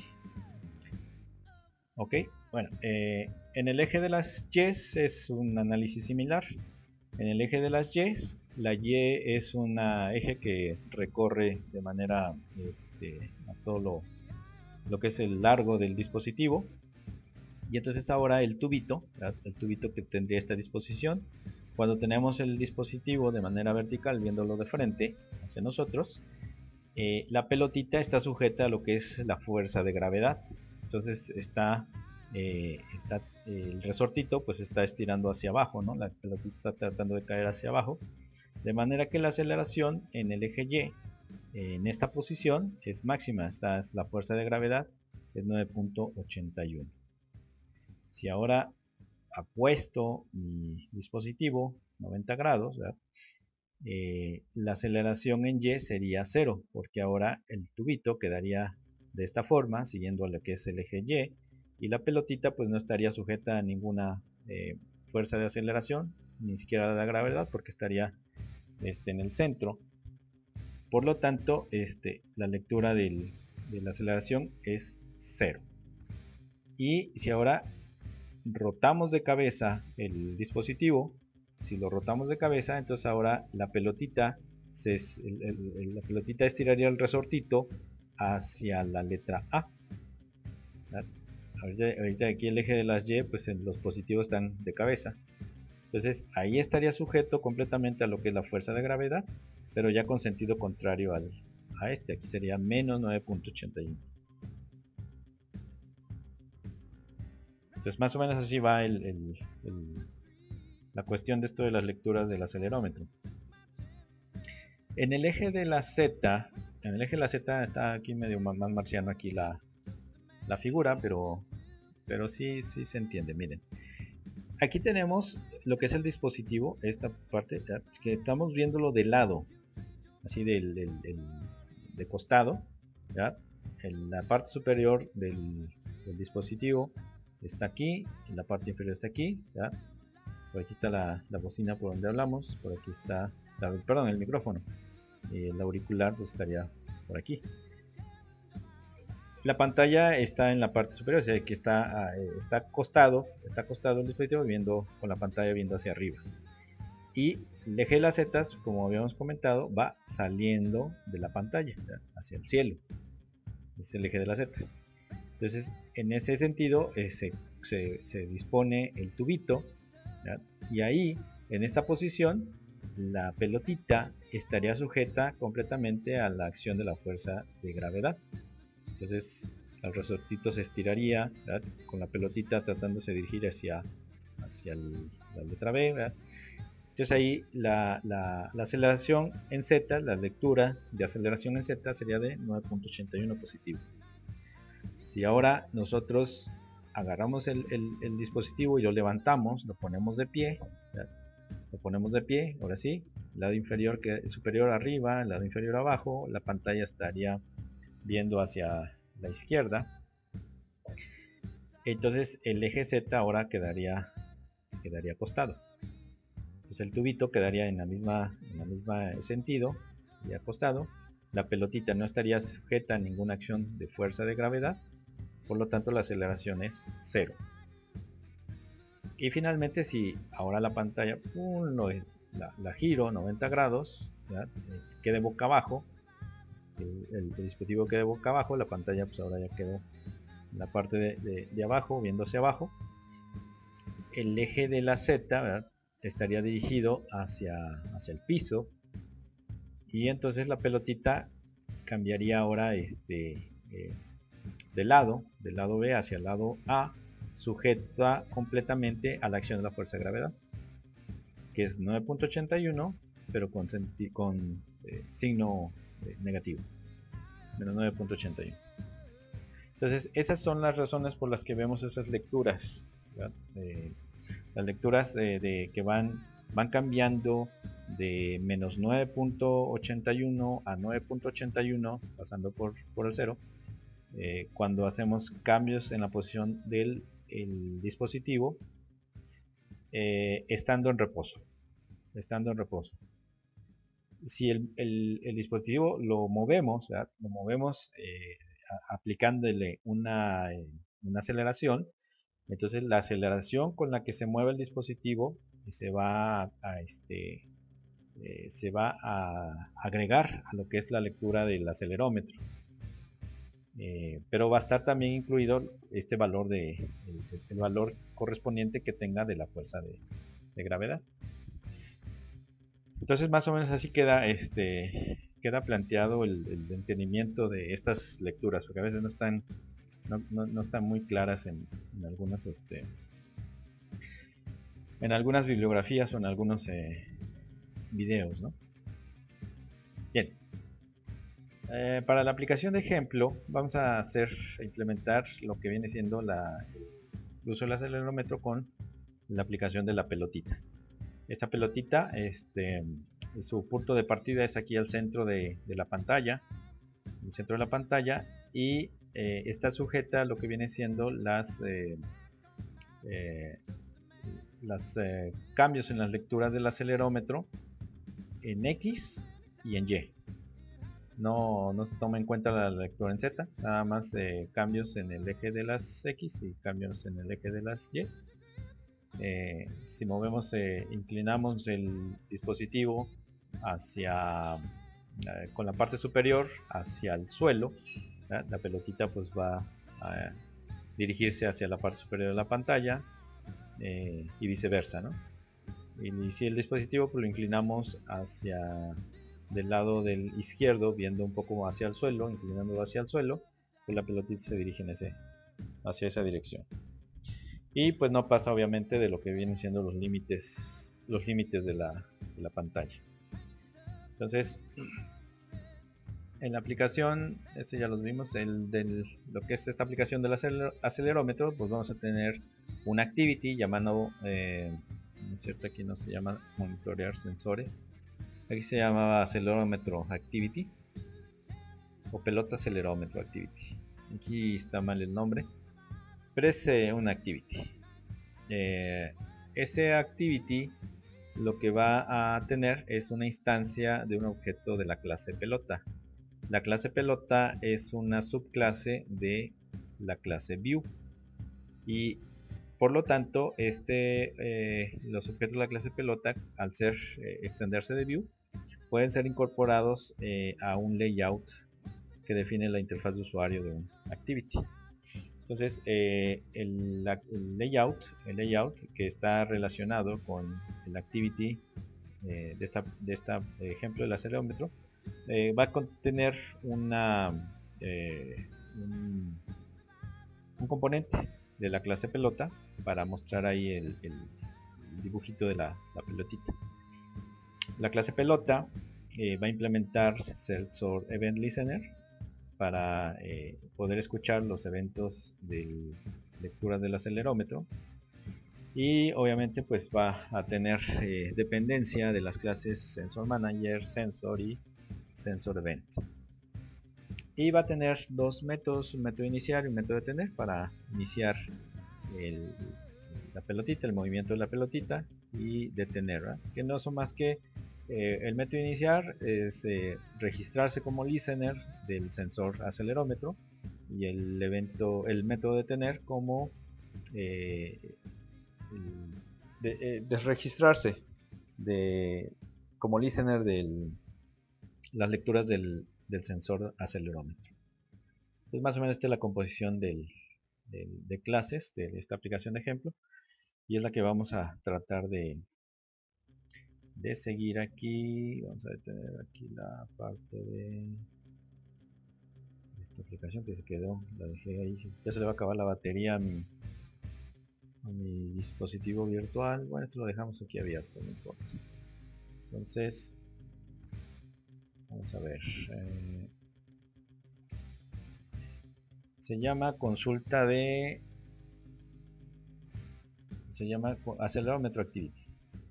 Ok, bueno, eh, en el eje de las Y es un análisis similar. En el eje de las Y, la Y es un eje que recorre de manera este, a todo lo, lo que es el largo del dispositivo. Y entonces ahora el tubito, ¿verdad? El tubito que tendría esta disposición, cuando tenemos el dispositivo de manera vertical, viéndolo de frente hacia nosotros, eh, la pelotita está sujeta a lo que es la fuerza de gravedad. Entonces está, eh, está eh, el resortito pues está estirando hacia abajo, ¿no? La pelotita está tratando de caer hacia abajo, de manera que la aceleración en el eje Y, eh, en esta posición, es máxima. Esta es la fuerza de gravedad, es nueve punto ochenta y uno. Si ahora apuesto mi dispositivo noventa grados, ¿verdad? Eh, la aceleración en Y sería cero, porque ahora el tubito quedaría de esta forma, siguiendo lo que es el eje Y, y la pelotita pues no estaría sujeta a ninguna eh, fuerza de aceleración, ni siquiera a la gravedad, porque estaría este, en el centro. Por lo tanto, este, la lectura del, de la aceleración es cero. Y si ahora rotamos de cabeza el dispositivo, si lo rotamos de cabeza, entonces ahora la pelotita, se, el, el, la pelotita estiraría el resortito hacia la letra A. Ahorita, ahorita aquí el eje de las Y, pues los positivos están de cabeza. Entonces ahí estaría sujeto completamente a lo que es la fuerza de gravedad, pero ya con sentido contrario al, a este. Aquí sería menos nueve punto ochenta y uno. Entonces más o menos así va el, el, el, la cuestión de esto de las lecturas del acelerómetro. En el eje de la Z, en el eje de la Z está aquí medio más, más marciano aquí la, la figura, pero, pero sí, sí se entiende. Miren, aquí tenemos lo que es el dispositivo, esta parte, que estamos viéndolo de lado, así del, del, del de costado, ¿ya? En la parte superior del, del dispositivo está aquí, en la parte inferior está aquí, ¿ya? Por aquí está la, la bocina por donde hablamos, por aquí está, la, perdón, el micrófono, eh, el auricular pues estaría por aquí. La pantalla está en la parte superior, o sea que está, eh, está acostado, está acostado el dispositivo viendo con la pantalla viendo hacia arriba. Y el eje de las zetas, como habíamos comentado, va saliendo de la pantalla, ¿verdad? Hacia el cielo. Es el eje de las zetas. Entonces, en ese sentido, eh, se, se, se dispone el tubito, ¿verdad? Y ahí, en esta posición, la pelotita estaría sujeta completamente a la acción de la fuerza de gravedad. Entonces, el resortito se estiraría, ¿verdad? Con la pelotita tratándose de dirigir hacia, hacia el, la letra B, ¿verdad? Entonces ahí la, la, la aceleración en Z, la lectura de aceleración en Z sería de nueve punto ochenta y uno positivo. Si ahora nosotros agarramos el, el, el dispositivo y lo levantamos, lo ponemos de pie, ¿verdad? Lo ponemos de pie, ahora sí, el lado inferior que superior arriba, el lado inferior abajo, la pantalla estaría viendo hacia la izquierda. Entonces el eje Z ahora quedaría, quedaría acostado. Entonces el tubito quedaría en la misma, en la misma sentido y acostado. La pelotita no estaría sujeta a ninguna acción de fuerza de gravedad, por lo tanto la aceleración es cero. Y finalmente, si ahora la pantalla pum, lo es, la, la giro noventa grados, ¿verdad? Eh, quede boca abajo, el, el, el dispositivo quede boca abajo, la pantalla pues ahora ya quedó en la parte de, de, de abajo, viendo hacia abajo. El eje de la Z, ¿verdad? Estaría dirigido hacia, hacia el piso, y entonces la pelotita cambiaría ahora este, eh, de lado, del lado B hacia el lado A, sujeta completamente a la acción de la fuerza de gravedad, que es nueve punto ochenta y uno, pero con, con eh, signo eh, negativo, menos nueve punto ochenta y uno. Entonces esas son las razones por las que vemos esas lecturas, eh, las lecturas eh, de, que van, van cambiando de menos nueve punto ochenta y uno a nueve punto ochenta y uno, pasando por, por el cero, eh, cuando hacemos cambios en la posición del el dispositivo, eh, estando en reposo. Estando en reposo. Si el, el, el dispositivo lo movemos, ¿verdad? Lo movemos eh, a, aplicándole una, eh, una aceleración, entonces la aceleración con la que se mueve el dispositivo se va a, a este, eh, se va a agregar a lo que es la lectura del acelerómetro. Eh, pero va a estar también incluido este valor de el, el valor correspondiente que tenga de la fuerza de, de gravedad. Entonces más o menos así queda este queda planteado el, el entendimiento de estas lecturas, porque a veces no están, no, no, no están muy claras en, en algunos este, en algunas bibliografías o en algunos eh, videos, ¿no? Bien, eh, para la aplicación de ejemplo vamos a hacer implementar lo que viene siendo la, el uso del acelerómetro con la aplicación de la pelotita. Esta pelotita, este, su punto de partida es aquí al centro de, de la pantalla, el centro de la pantalla, y eh, está sujeta a lo que viene siendo las eh, eh, los eh, cambios en las lecturas del acelerómetro en X y en Y. No, no se toma en cuenta la lectura en Z, nada más eh, cambios en el eje de las X y cambios en el eje de las Y. Eh, si movemos, eh, inclinamos el dispositivo hacia eh, con la parte superior hacia el suelo, ¿verdad? La pelotita pues va a dirigirse hacia la parte superior de la pantalla, eh, y viceversa, ¿no? Y si el dispositivo pues lo inclinamos hacia del lado del izquierdo, viendo un poco hacia el suelo, inclinándolo hacia el suelo, pues la pelotita se dirige en ese, hacia esa dirección. Y pues no pasa obviamente de lo que vienen siendo los límites los límites de la, de la pantalla. Entonces, en la aplicación, este ya lo vimos, el del, lo que es esta aplicación del aceler, acelerómetro, pues vamos a tener una activity llamando, eh, no es cierto, aquí no se llama monitorear sensores, aquí se llamaba acelerómetro activity o pelota acelerómetro activity. Aquí está mal el nombre, pero es eh, una activity. Eh, ese activity lo que va a tener es una instancia de un objeto de la clase pelota. La clase pelota es una subclase de la clase view y por lo tanto este, eh, los objetos de la clase pelota, al ser eh, extenderse de view, pueden ser incorporados eh, a un layout que define la interfaz de usuario de un activity. Entonces eh, el, la, el, layout, el layout que está relacionado con el activity eh, de esta, de esta ejemplo del acelerómetro eh, va a contener una, eh, un, un componente de la clase pelota para mostrar ahí el, el, el dibujito de la, la pelotita. La clase pelota eh, va a implementar Sensor Event Listener para eh, poder escuchar los eventos de lecturas del acelerómetro, y obviamente pues va a tener eh, dependencia de las clases Sensor Manager, Sensor y Sensor Event, y va a tener dos métodos, un método iniciar y un método detener para iniciar el, la pelotita, el movimiento de la pelotita, y detener, ¿verdad? Que no son más que Eh, el método iniciar es eh, registrarse como listener del sensor acelerómetro, y el evento, el método detener como eh, el, de, eh, de registrarse de, como listener de las lecturas del, del sensor acelerómetro. Es más o menos esta es la composición del, del, de clases de esta aplicación de ejemplo, y es la que vamos a tratar de de seguir aquí. Vamos a detener aquí la parte de esta aplicación que se quedó, la dejé ahí, ya se le va a acabar la batería a mi, a mi dispositivo virtual. Bueno, esto lo dejamos aquí abierto, no importa. Entonces vamos a ver, eh, se llama consulta de se llama acelerómetro activity.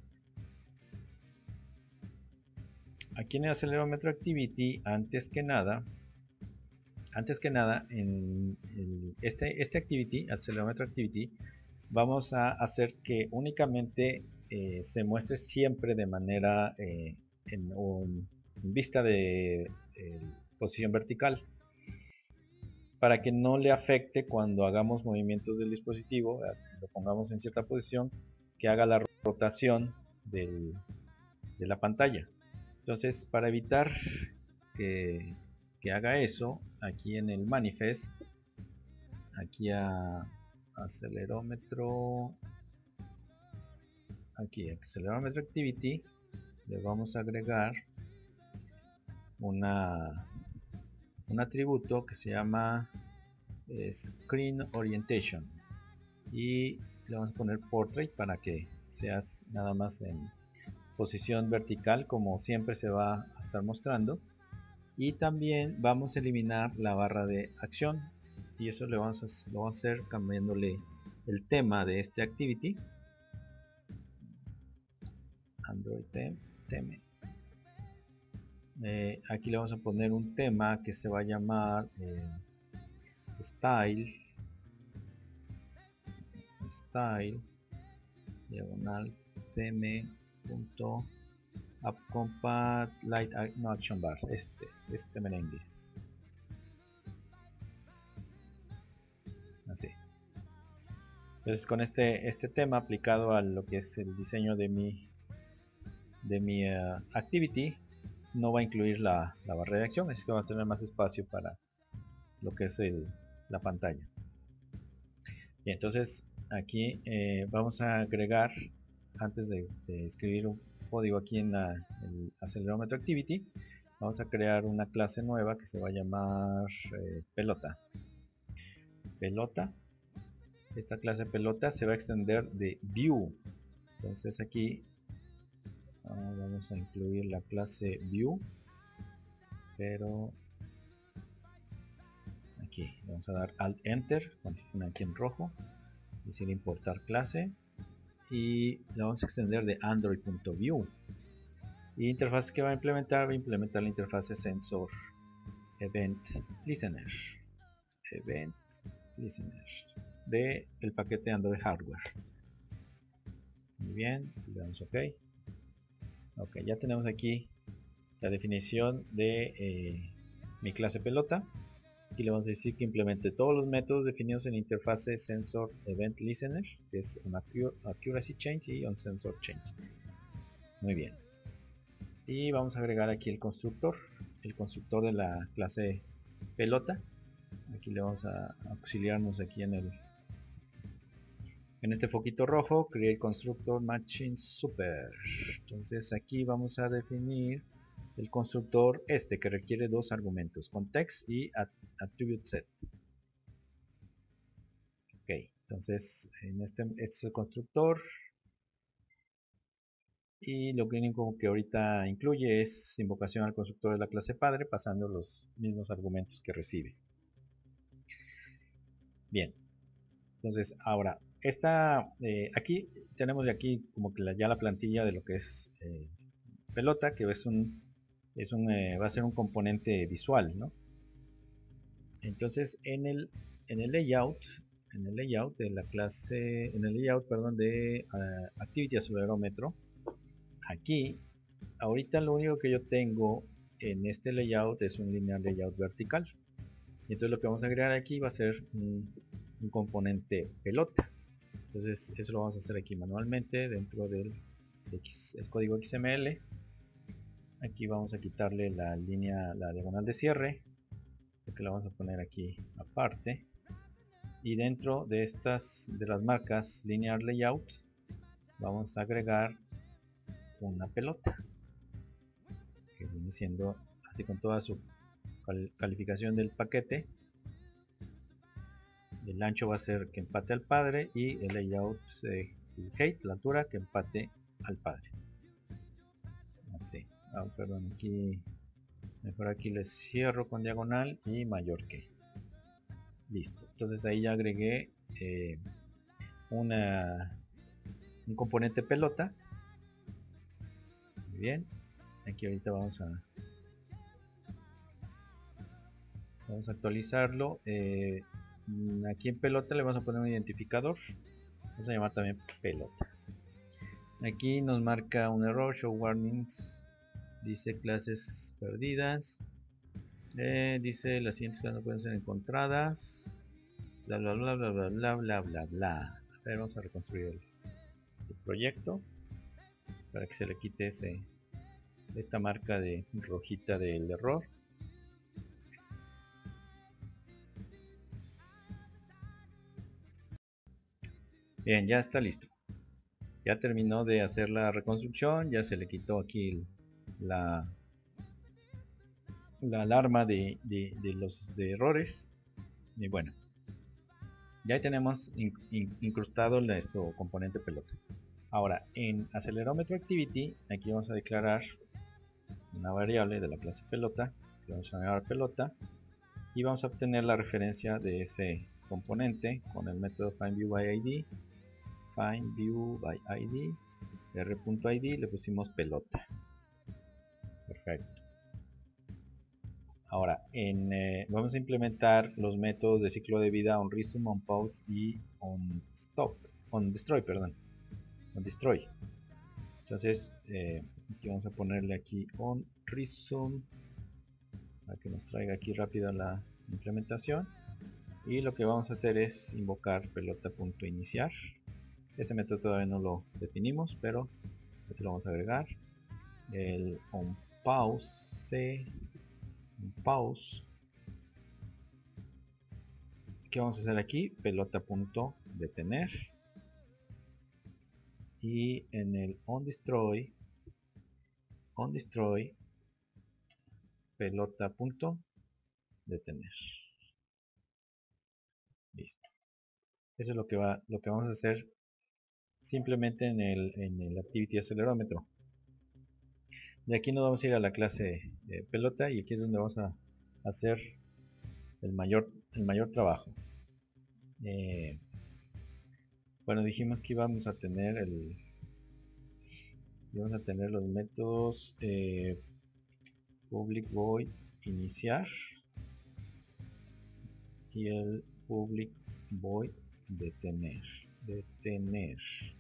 Aquí en el acelerómetro activity, antes que nada, antes que nada, en el, este, este activity, acelerómetro activity, vamos a hacer que únicamente eh, se muestre siempre de manera eh, en, un, en vista de eh, posición vertical, para que no le afecte cuando hagamos movimientos del dispositivo, lo pongamos en cierta posición, que haga la rotación del, de la pantalla. Entonces, para evitar que, que haga eso, aquí en el manifest, aquí a acelerómetro, aquí acelerómetro activity, le vamos a agregar una, un atributo que se llama eh, Screen Orientation, y le vamos a poner Portrait para que seas nada más en posición vertical, como siempre se va a estar mostrando. Y también vamos a eliminar la barra de acción, y eso le vamos a, lo vamos a hacer cambiándole el tema de este activity. Android theme. Eh, aquí le vamos a poner un tema que se va a llamar eh, style style diagonal theme punto appcompat light no action bars, este este merengue, así. Entonces con este este tema aplicado a lo que es el diseño de mi de mi uh, activity, no va a incluir la, la barra de acción, así que va a tener más espacio para lo que es el, la pantalla. Y entonces aquí eh, vamos a agregar, antes de, de escribir un código aquí en la, el acelerómetro activity, vamos a crear una clase nueva que se va a llamar eh, pelota. Pelota. Esta clase pelota se va a extender de view. Entonces aquí ah, vamos a incluir la clase view, pero aquí vamos a dar alt enter cuando se pone aquí en rojo, decir importar clase, y la vamos a extender de android.view. Y interfaz que va a implementar, va a implementar la interfaz sensor event listener event listener de el paquete Android hardware. Muy bien, le damos ok. Ok, ya tenemos aquí la definición de eh, mi clase pelota. Aquí le vamos a decir que implemente todos los métodos definidos en interfase sensor event listener, que es un accuracy change y un sensor change. Muy bien. Y vamos a agregar aquí el constructor, el constructor de la clase pelota. Aquí le vamos a auxiliarnos aquí en el en este foquito rojo, create constructor matching super. Entonces aquí vamos a definir el constructor este que requiere dos argumentos, context y attribute set. Ok, entonces en este, este es el constructor, y lo único que ahorita incluye es invocación al constructor de la clase padre, pasando los mismos argumentos que recibe. Bien, entonces ahora esta eh, aquí tenemos de aquí como que la, ya la plantilla de lo que es eh, pelota, que es un es un eh, va a ser un componente visual, ¿no? Entonces en el en el layout en el layout de la clase en el layout perdón de uh, activity acelerómetro, aquí ahorita lo único que yo tengo en este layout es un linear layout vertical, y entonces lo que vamos a agregar aquí va a ser un, un componente pelota. Entonces eso lo vamos a hacer aquí manualmente dentro del X, el código X M L. Aquí vamos a quitarle la línea, la diagonal de cierre, porque la vamos a poner aquí aparte, y dentro de estas de las marcas linear layout vamos a agregar una pelota que viene siendo así con toda su calificación del paquete. El ancho va a ser que empate al padre, y el layout eh, el height, la altura, que empate al padre. Así. Ah, perdón, aquí mejor aquí les cierro con diagonal y mayor que. Listo. Entonces ahí ya agregué eh, una un componente pelota. Muy bien. Aquí ahorita vamos a vamos a actualizarlo. Eh, aquí en pelota le vamos a poner un identificador. Vamos a llamar también pelota. Aquí nos marca un error, show warnings. Dice clases perdidas. Eh, dice las siguientes clases no pueden ser encontradas. Bla bla bla bla bla bla bla bla bla. A ver, vamos a reconstruir el, el proyecto para que se le quite ese, esta marca de rojita del error. Bien, ya está listo. Ya terminó de hacer la reconstrucción, ya se le quitó aquí la, la alarma de, de, de los de errores. Y bueno, ya tenemos in, in, incrustado nuestro componente pelota. Ahora, en acelerómetro activity, aquí vamos a declarar una variable de la clase pelota, que vamos a llamar pelota, y vamos a obtener la referencia de ese componente con el método findViewById. FindViewById, r.id, le pusimos pelota. Perfecto. Ahora, en, eh, vamos a implementar los métodos de ciclo de vida onResume, onPause y onStop, onDestroy, perdón, onDestroy. Entonces, eh, aquí vamos a ponerle aquí onResume para que nos traiga aquí rápido la implementación. Y lo que vamos a hacer es invocar pelota.iniciar. Ese método todavía no lo definimos, pero aquí lo vamos a agregar. El onPause. Pause. ¿Qué vamos a hacer aquí? Pelota.detener. Y en el onDestroy, onDestroy, pelota.detener. Listo. Eso es lo que va, lo que vamos a hacer simplemente en el, en el Activity Accelerómetro. De aquí nos vamos a ir a la clase de pelota y aquí es donde vamos a hacer el mayor, el mayor trabajo. Eh, bueno, dijimos que íbamos a tener el íbamos a tener los métodos eh, public void iniciar y el public void detener detener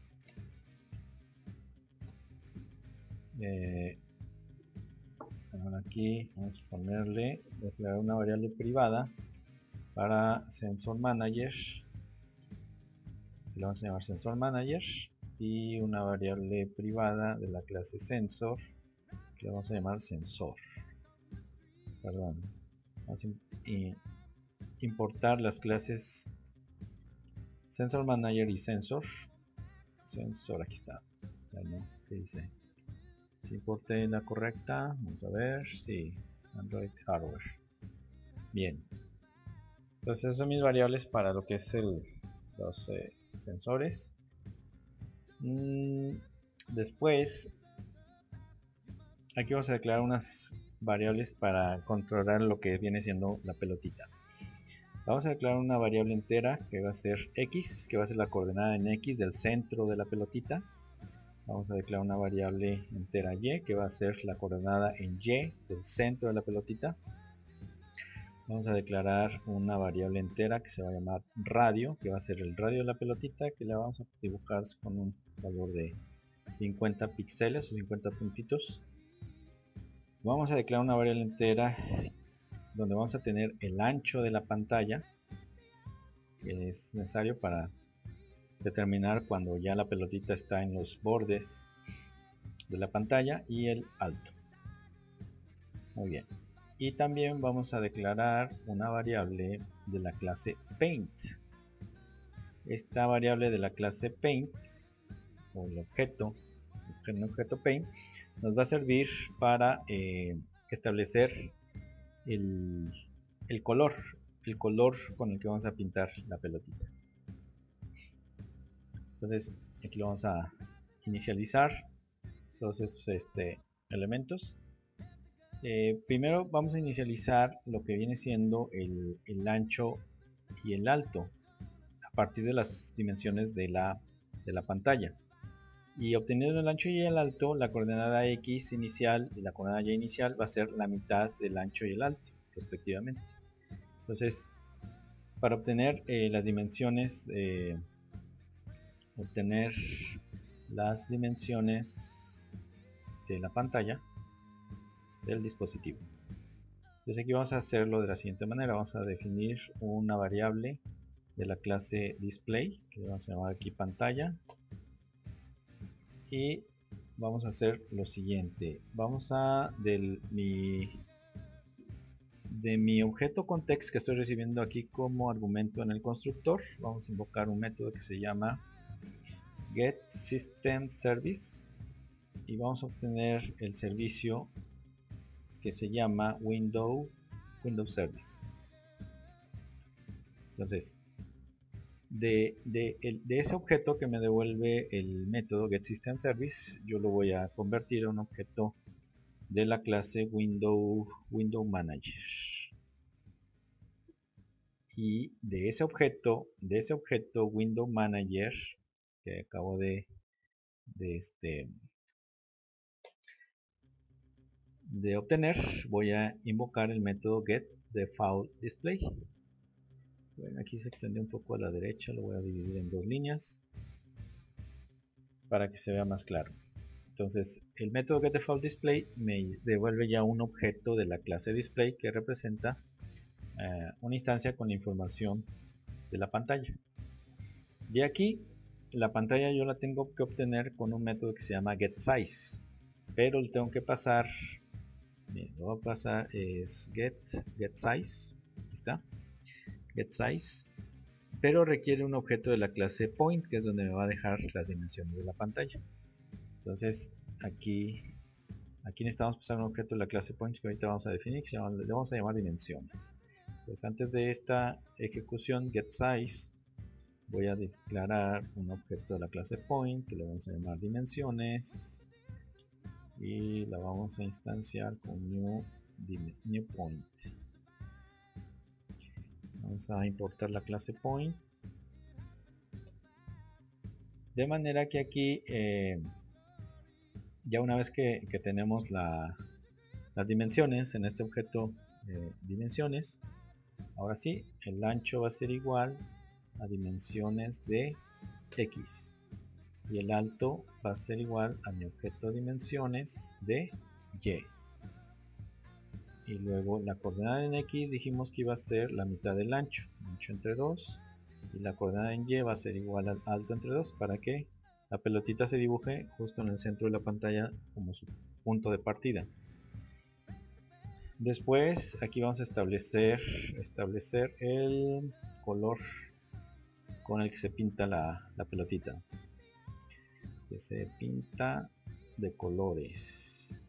eh, ahora aquí vamos a ponerle declarar una variable privada para sensor manager, le vamos a llamar sensor manager, y una variable privada de la clase sensor que le vamos a llamar sensor. Perdón, vamos a importar las clases sensor manager y sensor. Sensor, aquí está. ¿Qué dice? Si importe la correcta, vamos a ver. Sí, Android hardware. Bien. Entonces son mis variables para lo que es el, los eh, sensores. Mm, después, aquí vamos a declarar unas variables para controlar lo que viene siendo la pelotita. Vamos a declarar una variable entera que va a ser x, que va a ser la coordenada en x del centro de la pelotita. Vamos a declarar una variable entera y, que va a ser la coordenada en y del centro de la pelotita. Vamos a declarar una variable entera que se va a llamar radio, que va a ser el radio de la pelotita, que la vamos a dibujar con un valor de cincuenta píxeles o cincuenta puntitos. Vamos a declarar una variable entera donde vamos a tener el ancho de la pantalla, que es necesario para determinar cuando ya la pelotita está en los bordes de la pantalla, y el alto. Muy bien. Y también vamos a declarar una variable de la clase paint. Esta variable de la clase paint, o el objeto, el objeto paint, nos va a servir para eh, establecer el, el color, el color con el que vamos a pintar la pelotita. Entonces aquí lo vamos a inicializar todos estos este, elementos. Eh, primero vamos a inicializar lo que viene siendo el, el ancho y el alto a partir de las dimensiones de la, de la pantalla, y obteniendo el ancho y el alto, la coordenada x inicial y la coordenada y inicial va a ser la mitad del ancho y el alto respectivamente. Entonces, para obtener eh, las dimensiones eh, obtener las dimensiones de la pantalla del dispositivo. Entonces aquí vamos a hacerlo de la siguiente manera. Vamos a definir una variable de la clase display, que vamos a llamar aquí pantalla, y vamos a hacer lo siguiente. Vamos a del mi de mi objeto context que estoy recibiendo aquí como argumento en el constructor, vamos a invocar un método que se llama getSystemService, y vamos a obtener el servicio que se llama window, window service. Entonces, de, de, el, de ese objeto que me devuelve el método getSystemService, yo lo voy a convertir a un objeto de la clase window, window manager. Y de ese objeto, de ese objeto window manager que acabo de, de este de obtener, voy a invocar el método getDefaultDisplay. Bueno, aquí se extendió un poco a la derecha, lo voy a dividir en dos líneas para que se vea más claro. Entonces, el método getDefaultDisplay me devuelve ya un objeto de la clase display que representa eh, una instancia con la información de la pantalla. Y aquí, la pantalla yo la tengo que obtener con un método que se llama getSize, pero le tengo que pasar, bien, lo voy a pasar es get, getSize, aquí está, getSize, pero requiere un objeto de la clase point, que es donde me va a dejar las dimensiones de la pantalla. Entonces aquí, aquí necesitamos pasar un objeto de la clase point que ahorita vamos a definir, que se llama, le vamos a llamar dimensiones. Pues antes de esta ejecución getSize, voy a declarar un objeto de la clase point que le vamos a llamar dimensiones y la vamos a instanciar con new, new point. Vamos a importar la clase point de manera que aquí eh, ya una vez que, que tenemos la, las dimensiones en este objeto eh, dimensiones, ahora sí el ancho va a ser igual a dimensiones de X y el alto va a ser igual a mi objeto dimensiones de Y, y luego la coordenada en X dijimos que iba a ser la mitad del ancho, ancho entre dos, y la coordenada en Y va a ser igual al alto entre dos para que la pelotita se dibuje justo en el centro de la pantalla como su punto de partida. Después aquí vamos a establecer, establecer el color con el que se pinta la, la pelotita, que se pinta de colores.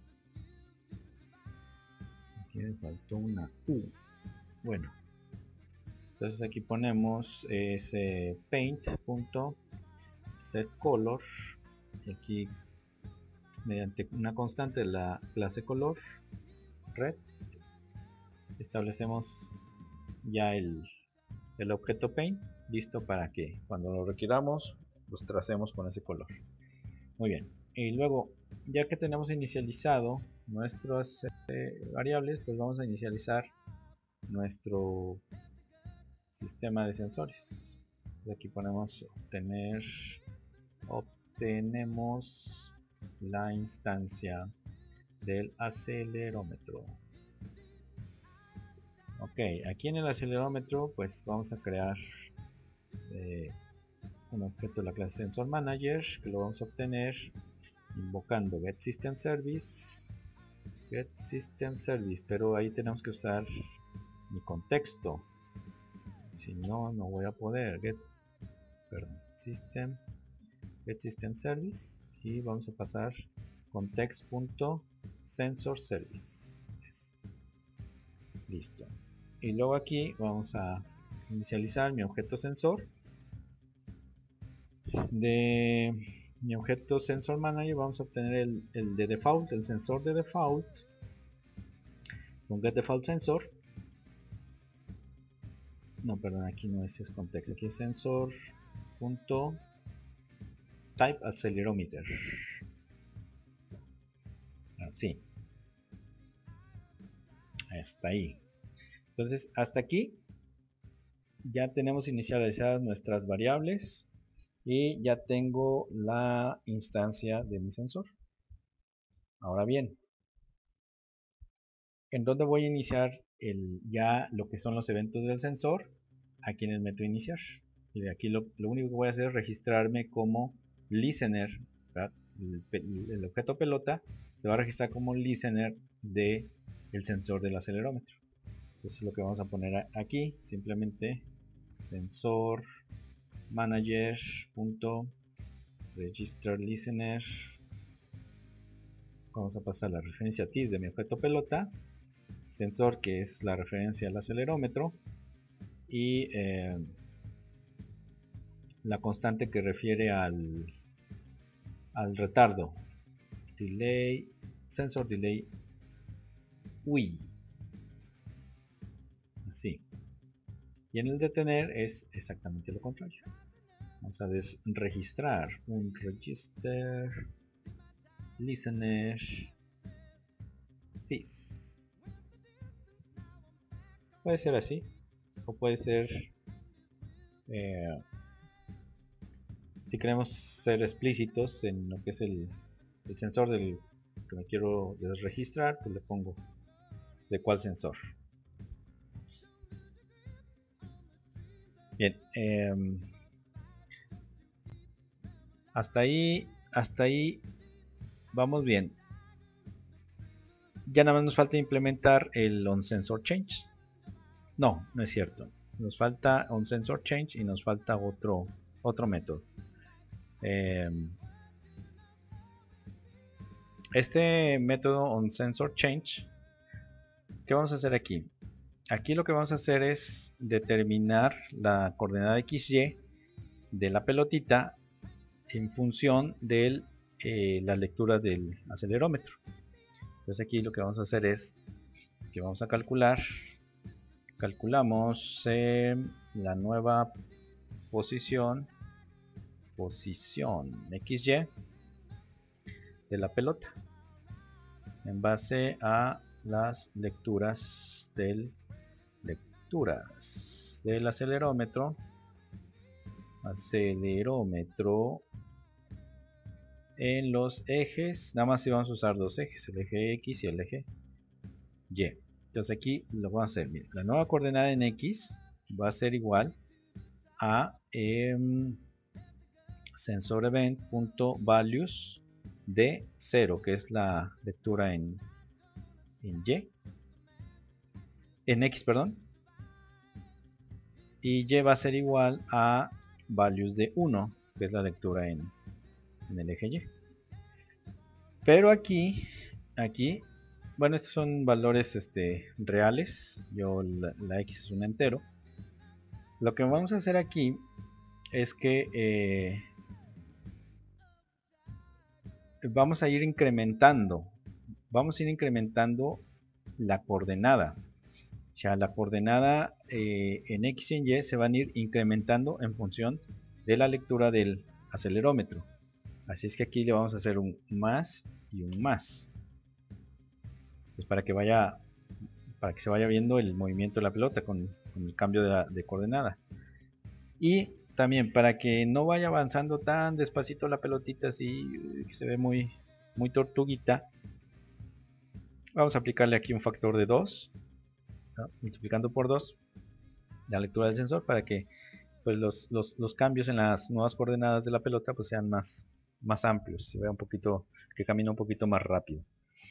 Aquí me faltó una U. Bueno, entonces aquí ponemos ese paint.setColor y aquí mediante una constante de la clase color red establecemos ya el, el objeto paint listo para que cuando lo requiramos los tracemos con ese color. Muy bien, y luego ya que tenemos inicializado nuestras eh, variables, pues vamos a inicializar nuestro sistema de sensores. Entonces aquí ponemos obtener, obtenemos la instancia del acelerómetro. Ok, aquí en el acelerómetro pues vamos a crear eh, un objeto de la clase sensor manager que lo vamos a obtener invocando getSystemService, getSystemService, pero ahí tenemos que usar mi contexto, si no no voy a poder get, perdón, system getSystemService y vamos a pasar context.sensorService. Listo. Y luego aquí vamos a inicializar mi objeto sensor. De mi objeto sensor manager vamos a obtener el, el de default, el sensor de default con getDefaultSensor. No, perdón, aquí no es, es context, aquí es sensor.typeAccelerometer. Así. Hasta ahí. Entonces, hasta aquí ya tenemos inicializadas nuestras variables y ya tengo la instancia de mi sensor. Ahora bien, ¿en dónde voy a iniciar el, ya lo que son los eventos del sensor? Aquí en el método iniciar. Y de aquí lo, lo único que voy a hacer es registrarme como listener. El, el objeto pelota se va a registrar como listener de el sensor del acelerómetro. Entonces lo que vamos a poner aquí, simplemente sensor manager.register listener. Vamos a pasar la referencia T I S de mi objeto pelota sensor que es la referencia al acelerómetro y eh, la constante que refiere al, al retardo. Delay, sensor delay U I. Así. Y en el detener es exactamente lo contrario. Vamos a registrar un register listener this. Puede ser así, o puede ser eh, si queremos ser explícitos en lo que es el, el sensor del que me quiero registrar, pues le pongo de cuál sensor. Bien, eh, hasta ahí, hasta ahí vamos bien. Ya nada más nos falta implementar el onSensorChange. No, no es cierto. Nos falta onSensorChange y nos falta otro, otro método. Eh, este método onSensorChange, ¿qué vamos a hacer aquí? Aquí lo que vamos a hacer es determinar la coordenada X Y de la pelotita en función de eh, las lecturas del acelerómetro. Entonces aquí lo que vamos a hacer es que vamos a calcular, calculamos eh, la nueva posición, posición X Y de la pelota en base a las lecturas del lecturas del acelerómetro acelerómetro en los ejes. Nada más si vamos a usar dos ejes, el eje X y el eje Y. Entonces aquí lo vamos a hacer. Miren, la nueva coordenada en X va a ser igual a eh, sensorEvent.values de cero, que es la lectura en, en Y, en X, perdón, y Y va a ser igual a values de uno, que es la lectura en, en el eje Y. Pero aquí, aquí, bueno, estos son valores este, reales. Yo la, la X es un entero. Lo que vamos a hacer aquí es que eh, vamos a ir incrementando, vamos a ir incrementando la coordenada. O sea, la coordenada eh, en X y en Y se van a ir incrementando en función de la lectura del acelerómetro. Así es que aquí le vamos a hacer un más y un más. Pues para que vaya, para que se vaya viendo el movimiento de la pelota con, con el cambio de, la, de coordenada. Y también para que no vaya avanzando tan despacito la pelotita, así que se ve muy, muy tortuguita, vamos a aplicarle aquí un factor de dos, ¿no? Multiplicando por dos la lectura del sensor para que pues, los, los, los cambios en las nuevas coordenadas de la pelota pues, sean más, más amplios, se vea un poquito, que camina un poquito más rápido.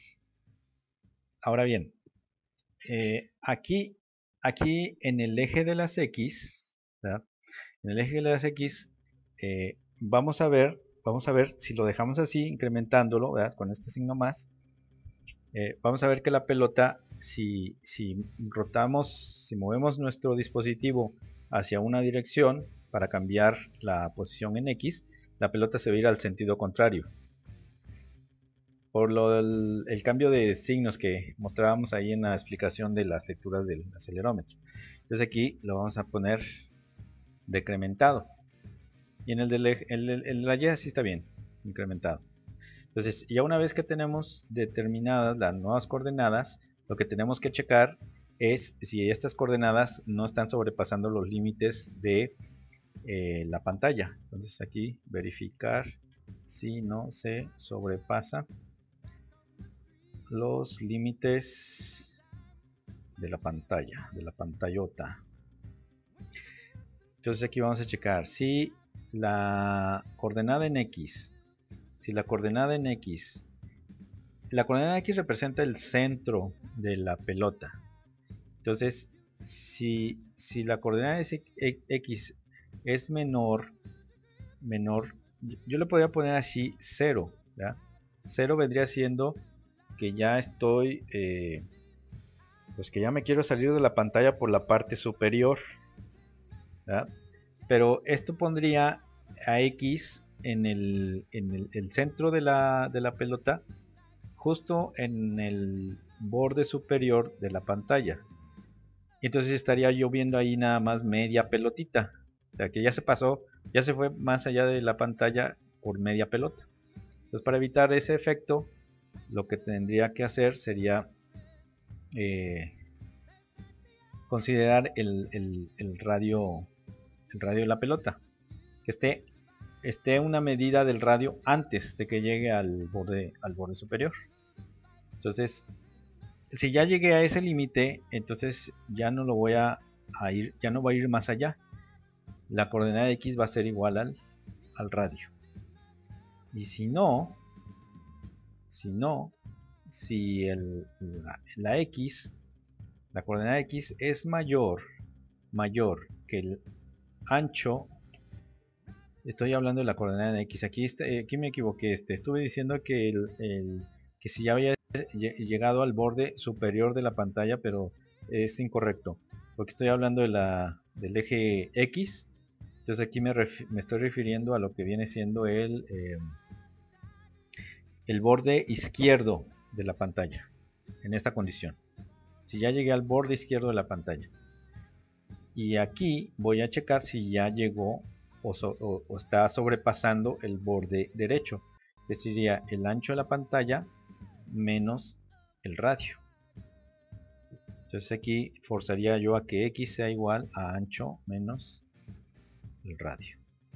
Ahora bien, eh, aquí, aquí en el eje de las X, ¿verdad? En el eje de las X eh, vamos a ver, vamos a ver si lo dejamos así, incrementándolo, ¿verdad? Con este signo más, eh, vamos a ver que la pelota, si, si rotamos, si movemos nuestro dispositivo hacia una dirección para cambiar la posición en X, la pelota se va a ir al sentido contrario. Por lo del el cambio de signos que mostrábamos ahí en la explicación de las lecturas del acelerómetro. Entonces aquí lo vamos a poner decrementado. Y en el de, el, el, el la Y sí está bien, incrementado. Entonces ya una vez que tenemos determinadas las nuevas coordenadas, lo que tenemos que checar es si estas coordenadas no están sobrepasando los límites de eh, la pantalla. Entonces aquí verificar si no se sobrepasa los límites de la pantalla, de la pantallota. Entonces aquí vamos a checar si la coordenada en X, si la coordenada en X, la coordenada en X representa el centro de la pelota. Entonces si, si la coordenada de X es menor, menor, yo le podría poner así cero, ¿verdad? cero vendría siendo que ya estoy eh, pues que ya me quiero salir de la pantalla por la parte superior, ¿verdad? Pero esto pondría a X en el, en el, el centro de la, de la pelota, justo en el borde superior de la pantalla. Y entonces estaría yo viendo ahí nada más media pelotita. O sea que ya se pasó, ya se fue más allá de la pantalla por media pelota. Entonces para evitar ese efecto, lo que tendría que hacer sería eh, considerar el, el, el radio el radio de la pelota, que esté esté una medida del radio antes de que llegue al borde al borde superior. Entonces, si ya llegué a ese límite, entonces ya no lo voy a, a ir, ya no voy a ir más allá. La coordenada de X va a ser igual al, al radio. Y si no, si no, si el, la, la X, la coordenada X es mayor, mayor que el ancho, estoy hablando de la coordenada de X, aquí, este, aquí me equivoqué, este, estuve diciendo que, el, el, que si ya había llegado al borde superior de la pantalla, pero es incorrecto, porque estoy hablando de la, del eje X, entonces aquí me, me estoy refiriendo a lo que viene siendo el, eh, el borde izquierdo de la pantalla, en esta condición. Si ya llegué al borde izquierdo de la pantalla, y aquí voy a checar si ya llegó o, so, o, o está sobrepasando el borde derecho, que sería el ancho de la pantalla menos el radio. Entonces aquí forzaría yo a que X sea igual a ancho menos el radio.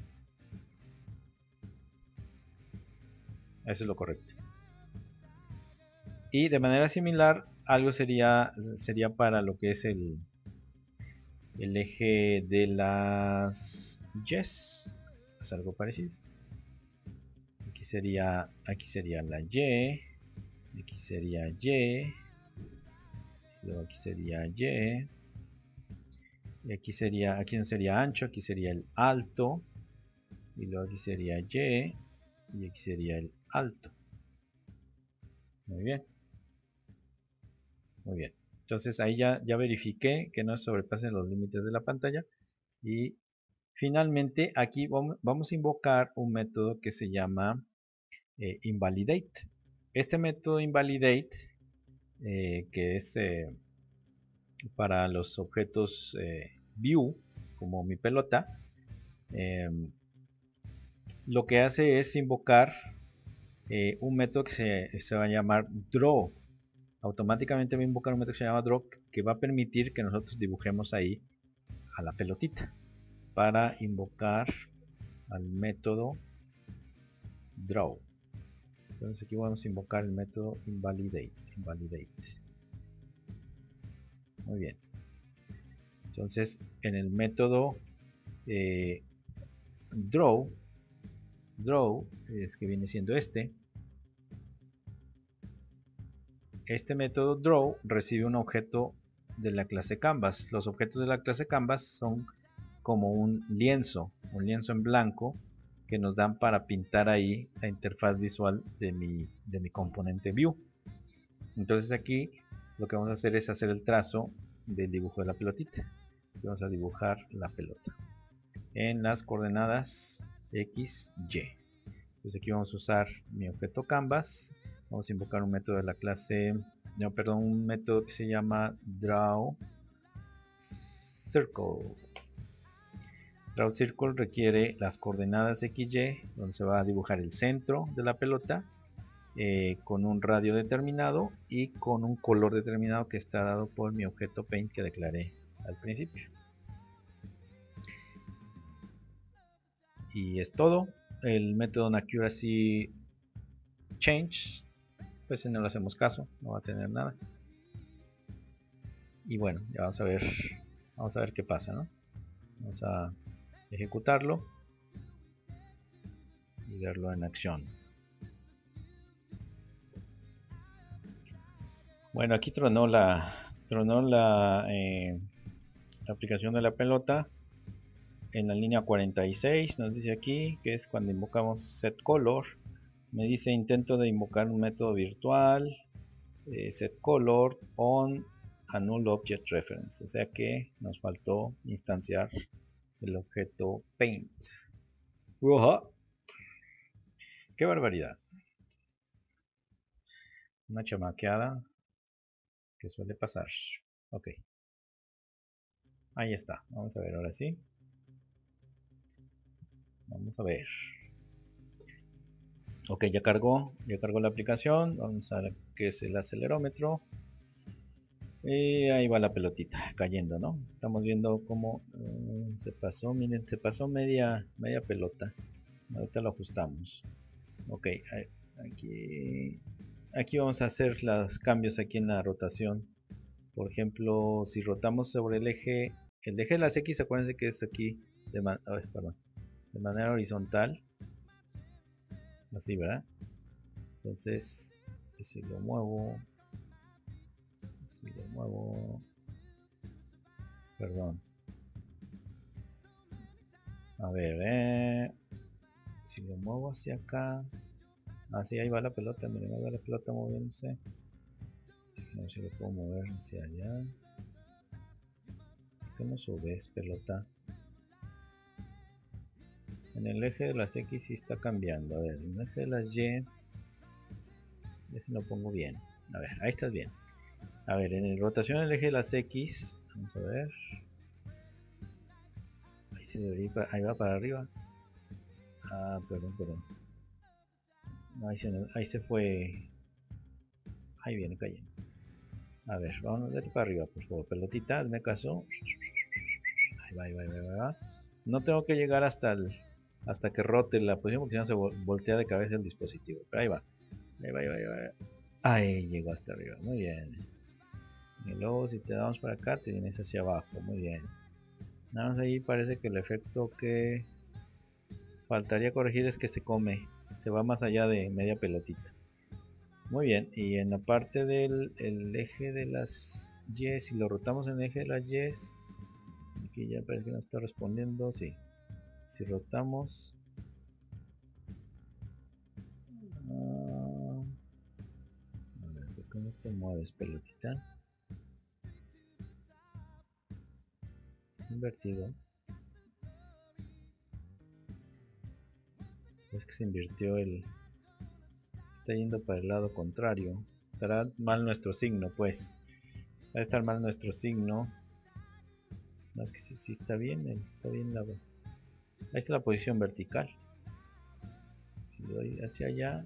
Eso es lo correcto. Y de manera similar, algo sería, sería para lo que es el, el eje de las Y's. Es algo parecido. Aquí sería, aquí sería la Y. Aquí sería Y. Luego aquí sería Y. Y aquí sería, aquí no sería ancho, aquí sería el alto. Y luego aquí sería Y. Y aquí sería el alto. Muy bien. Muy bien. Entonces ahí ya, ya verifiqué que no sobrepasen los límites de la pantalla. Y finalmente aquí vamos a invocar un método que se llama eh, invalidate. Este método invalidate, eh, que es eh, para los objetos eh, view, como mi pelota, eh, lo que hace es invocar eh, un método que se, se va a llamar draw. Automáticamente va a invocar un método que se llama draw, que va a permitir que nosotros dibujemos ahí a la pelotita. Para invocar al método draw, entonces aquí vamos a invocar el método invalidate. Invalidate. Muy bien. Entonces en el método eh, draw, draw es que viene siendo este. Este método draw recibe un objeto de la clase canvas. Los objetos de la clase canvas son como un lienzo, un lienzo en blanco que nos dan para pintar ahí la interfaz visual de mi, de mi componente view. Entonces aquí lo que vamos a hacer es hacer el trazo del dibujo de la pelotita. Vamos a dibujar la pelota en las coordenadas X, Y. Entonces aquí vamos a usar mi objeto canvas. Vamos a invocar un método de la clase, no, perdón, un método que se llama draw circle. Draw circle requiere las coordenadas X Y, donde se va a dibujar el centro de la pelota eh, con un radio determinado y con un color determinado que está dado por mi objeto paint que declaré al principio. Y es todo. El método accuracy change, pues si no le hacemos caso, no va a tener nada. Y bueno, ya vamos a ver, vamos a ver qué pasa, ¿no? Vamos a ejecutarlo y verlo en acción. Bueno, aquí tronó la, tronó la, eh, la aplicación de la pelota en la línea cuarenta y seis. Nos dice aquí que es cuando invocamos setColor. Me dice intento de invocar un método virtual, eh, setColor on a null object reference, o sea que nos faltó instanciar el objeto paint. ¡Uah! ¡Qué barbaridad! Una chamaqueada que suele pasar. Ok. Ahí está. Vamos a ver ahora sí. Vamos a ver. Ok, ya cargó. Ya cargó la aplicación. Vamos a ver qué es el acelerómetro. Y ahí va la pelotita cayendo, ¿no? Estamos viendo cómo uh, se pasó. Miren, se pasó media, media pelota. Ahorita lo ajustamos. Ok, aquí, aquí vamos a hacer los cambios aquí en la rotación. Por ejemplo, si rotamos sobre el eje, el eje de las X, acuérdense que es aquí de, man, ay, perdón, de manera horizontal. Así, ¿verdad? Entonces, si lo muevo, si lo muevo, perdón. A ver, eh, si lo muevo hacia acá, así ahí va la pelota, miren, ahí va la pelota moviéndose. A ver si lo puedo mover hacia allá. ¿Por qué no subes, pelota? En el eje de las X sí está cambiando. A ver, en el eje de las Y, déjenlo pongo bien. A ver, ahí estás bien. A ver, en la rotación del eje de las X, vamos a ver. Ahí se debería ir, ahí va para arriba. Ah, perdón, perdón. No, ahí, se, ahí se fue. Ahí viene cayendo. A ver, vamos, vete para arriba, por favor. Pelotita, hazme caso. Ahí va, ahí va, ahí va, ahí va. No tengo que llegar hasta el, hasta que rote la posición porque si no se voltea de cabeza el dispositivo. Pero ahí va. Ahí va, ahí va, ahí va. Ahí llegó hasta arriba. Muy bien. Y luego si te damos para acá, te vienes hacia abajo. Muy bien. Nada más ahí parece que el efecto que faltaría corregir es que se come. Se va más allá de media pelotita. Muy bien. Y en la parte del el eje de las Y, si lo rotamos en el eje de las Y, aquí ya parece que nos está respondiendo. Sí. Si rotamos... Uh, a ver, ¿por qué no te mueves, pelotita? Está invertido. Es que se invirtió el... Está yendo para el lado contrario. Estará mal nuestro signo, pues. Va a estar mal nuestro signo. No, es que sí, sí está bien. Está bien la... Ahí está la posición vertical. Si lo doy hacia allá,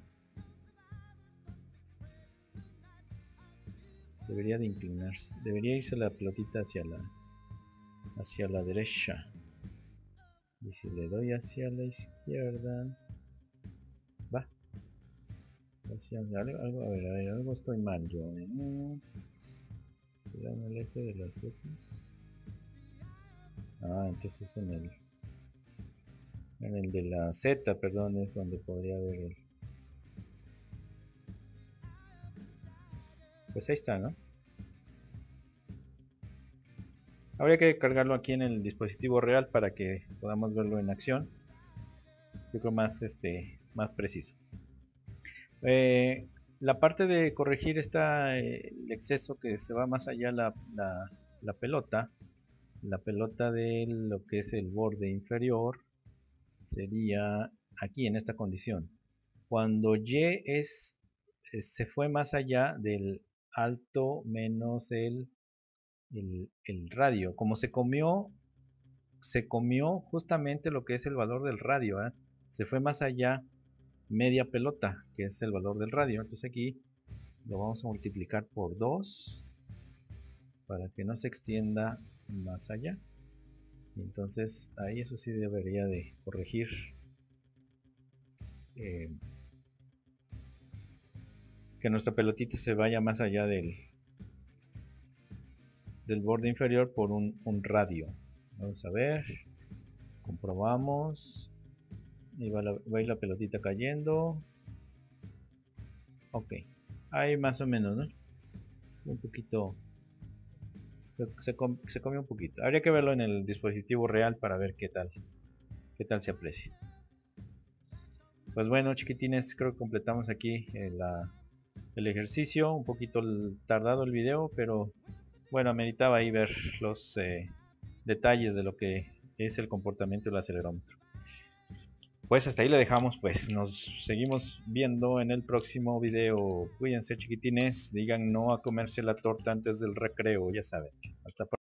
debería de inclinarse. Debería irse la pelotita hacia la... hacia la derecha. Y si le doy hacia la izquierda... Va. Hacia algo, algo, a ver, a ver, algo estoy mal yo. ¿eh? ¿Será en el eje de las X? Ah, entonces en el... En el de la Z, perdón, es donde podría haber el... Pues ahí está, ¿no? Habría que cargarlo aquí en el dispositivo real para que podamos verlo en acción. Yo creo más, este, más preciso. Eh, la parte de corregir está eh, el exceso que se va más allá la, la, la pelota. La pelota de lo que es el borde inferior sería aquí en esta condición. Cuando Y es, se fue más allá del alto menos el, el, el radio. Como se comió, se comió justamente lo que es el valor del radio. ¿eh? Se fue más allá media pelota, que es el valor del radio. Entonces aquí lo vamos a multiplicar por dos para que no se extienda más allá. Entonces ahí eso sí debería de corregir. Eh, que nuestra pelotita se vaya más allá del, del borde inferior por un, un radio. Vamos a ver, comprobamos, y va, la, va a ir la pelotita cayendo. Ok, ahí más o menos, ¿no? Un poquito, se, com, se comió un poquito. Habría que verlo en el dispositivo real para ver qué tal, qué tal se aprecia. Pues bueno, chiquitines, creo que completamos aquí eh, la, el ejercicio. Un poquito tardado el video, pero bueno, ameritaba ahí ver los eh, detalles de lo que es el comportamiento del acelerómetro. Pues hasta ahí le dejamos, pues nos seguimos viendo en el próximo video. Cuídense, chiquitines, digan no a comerse la torta antes del recreo, ya saben. Hasta pronto.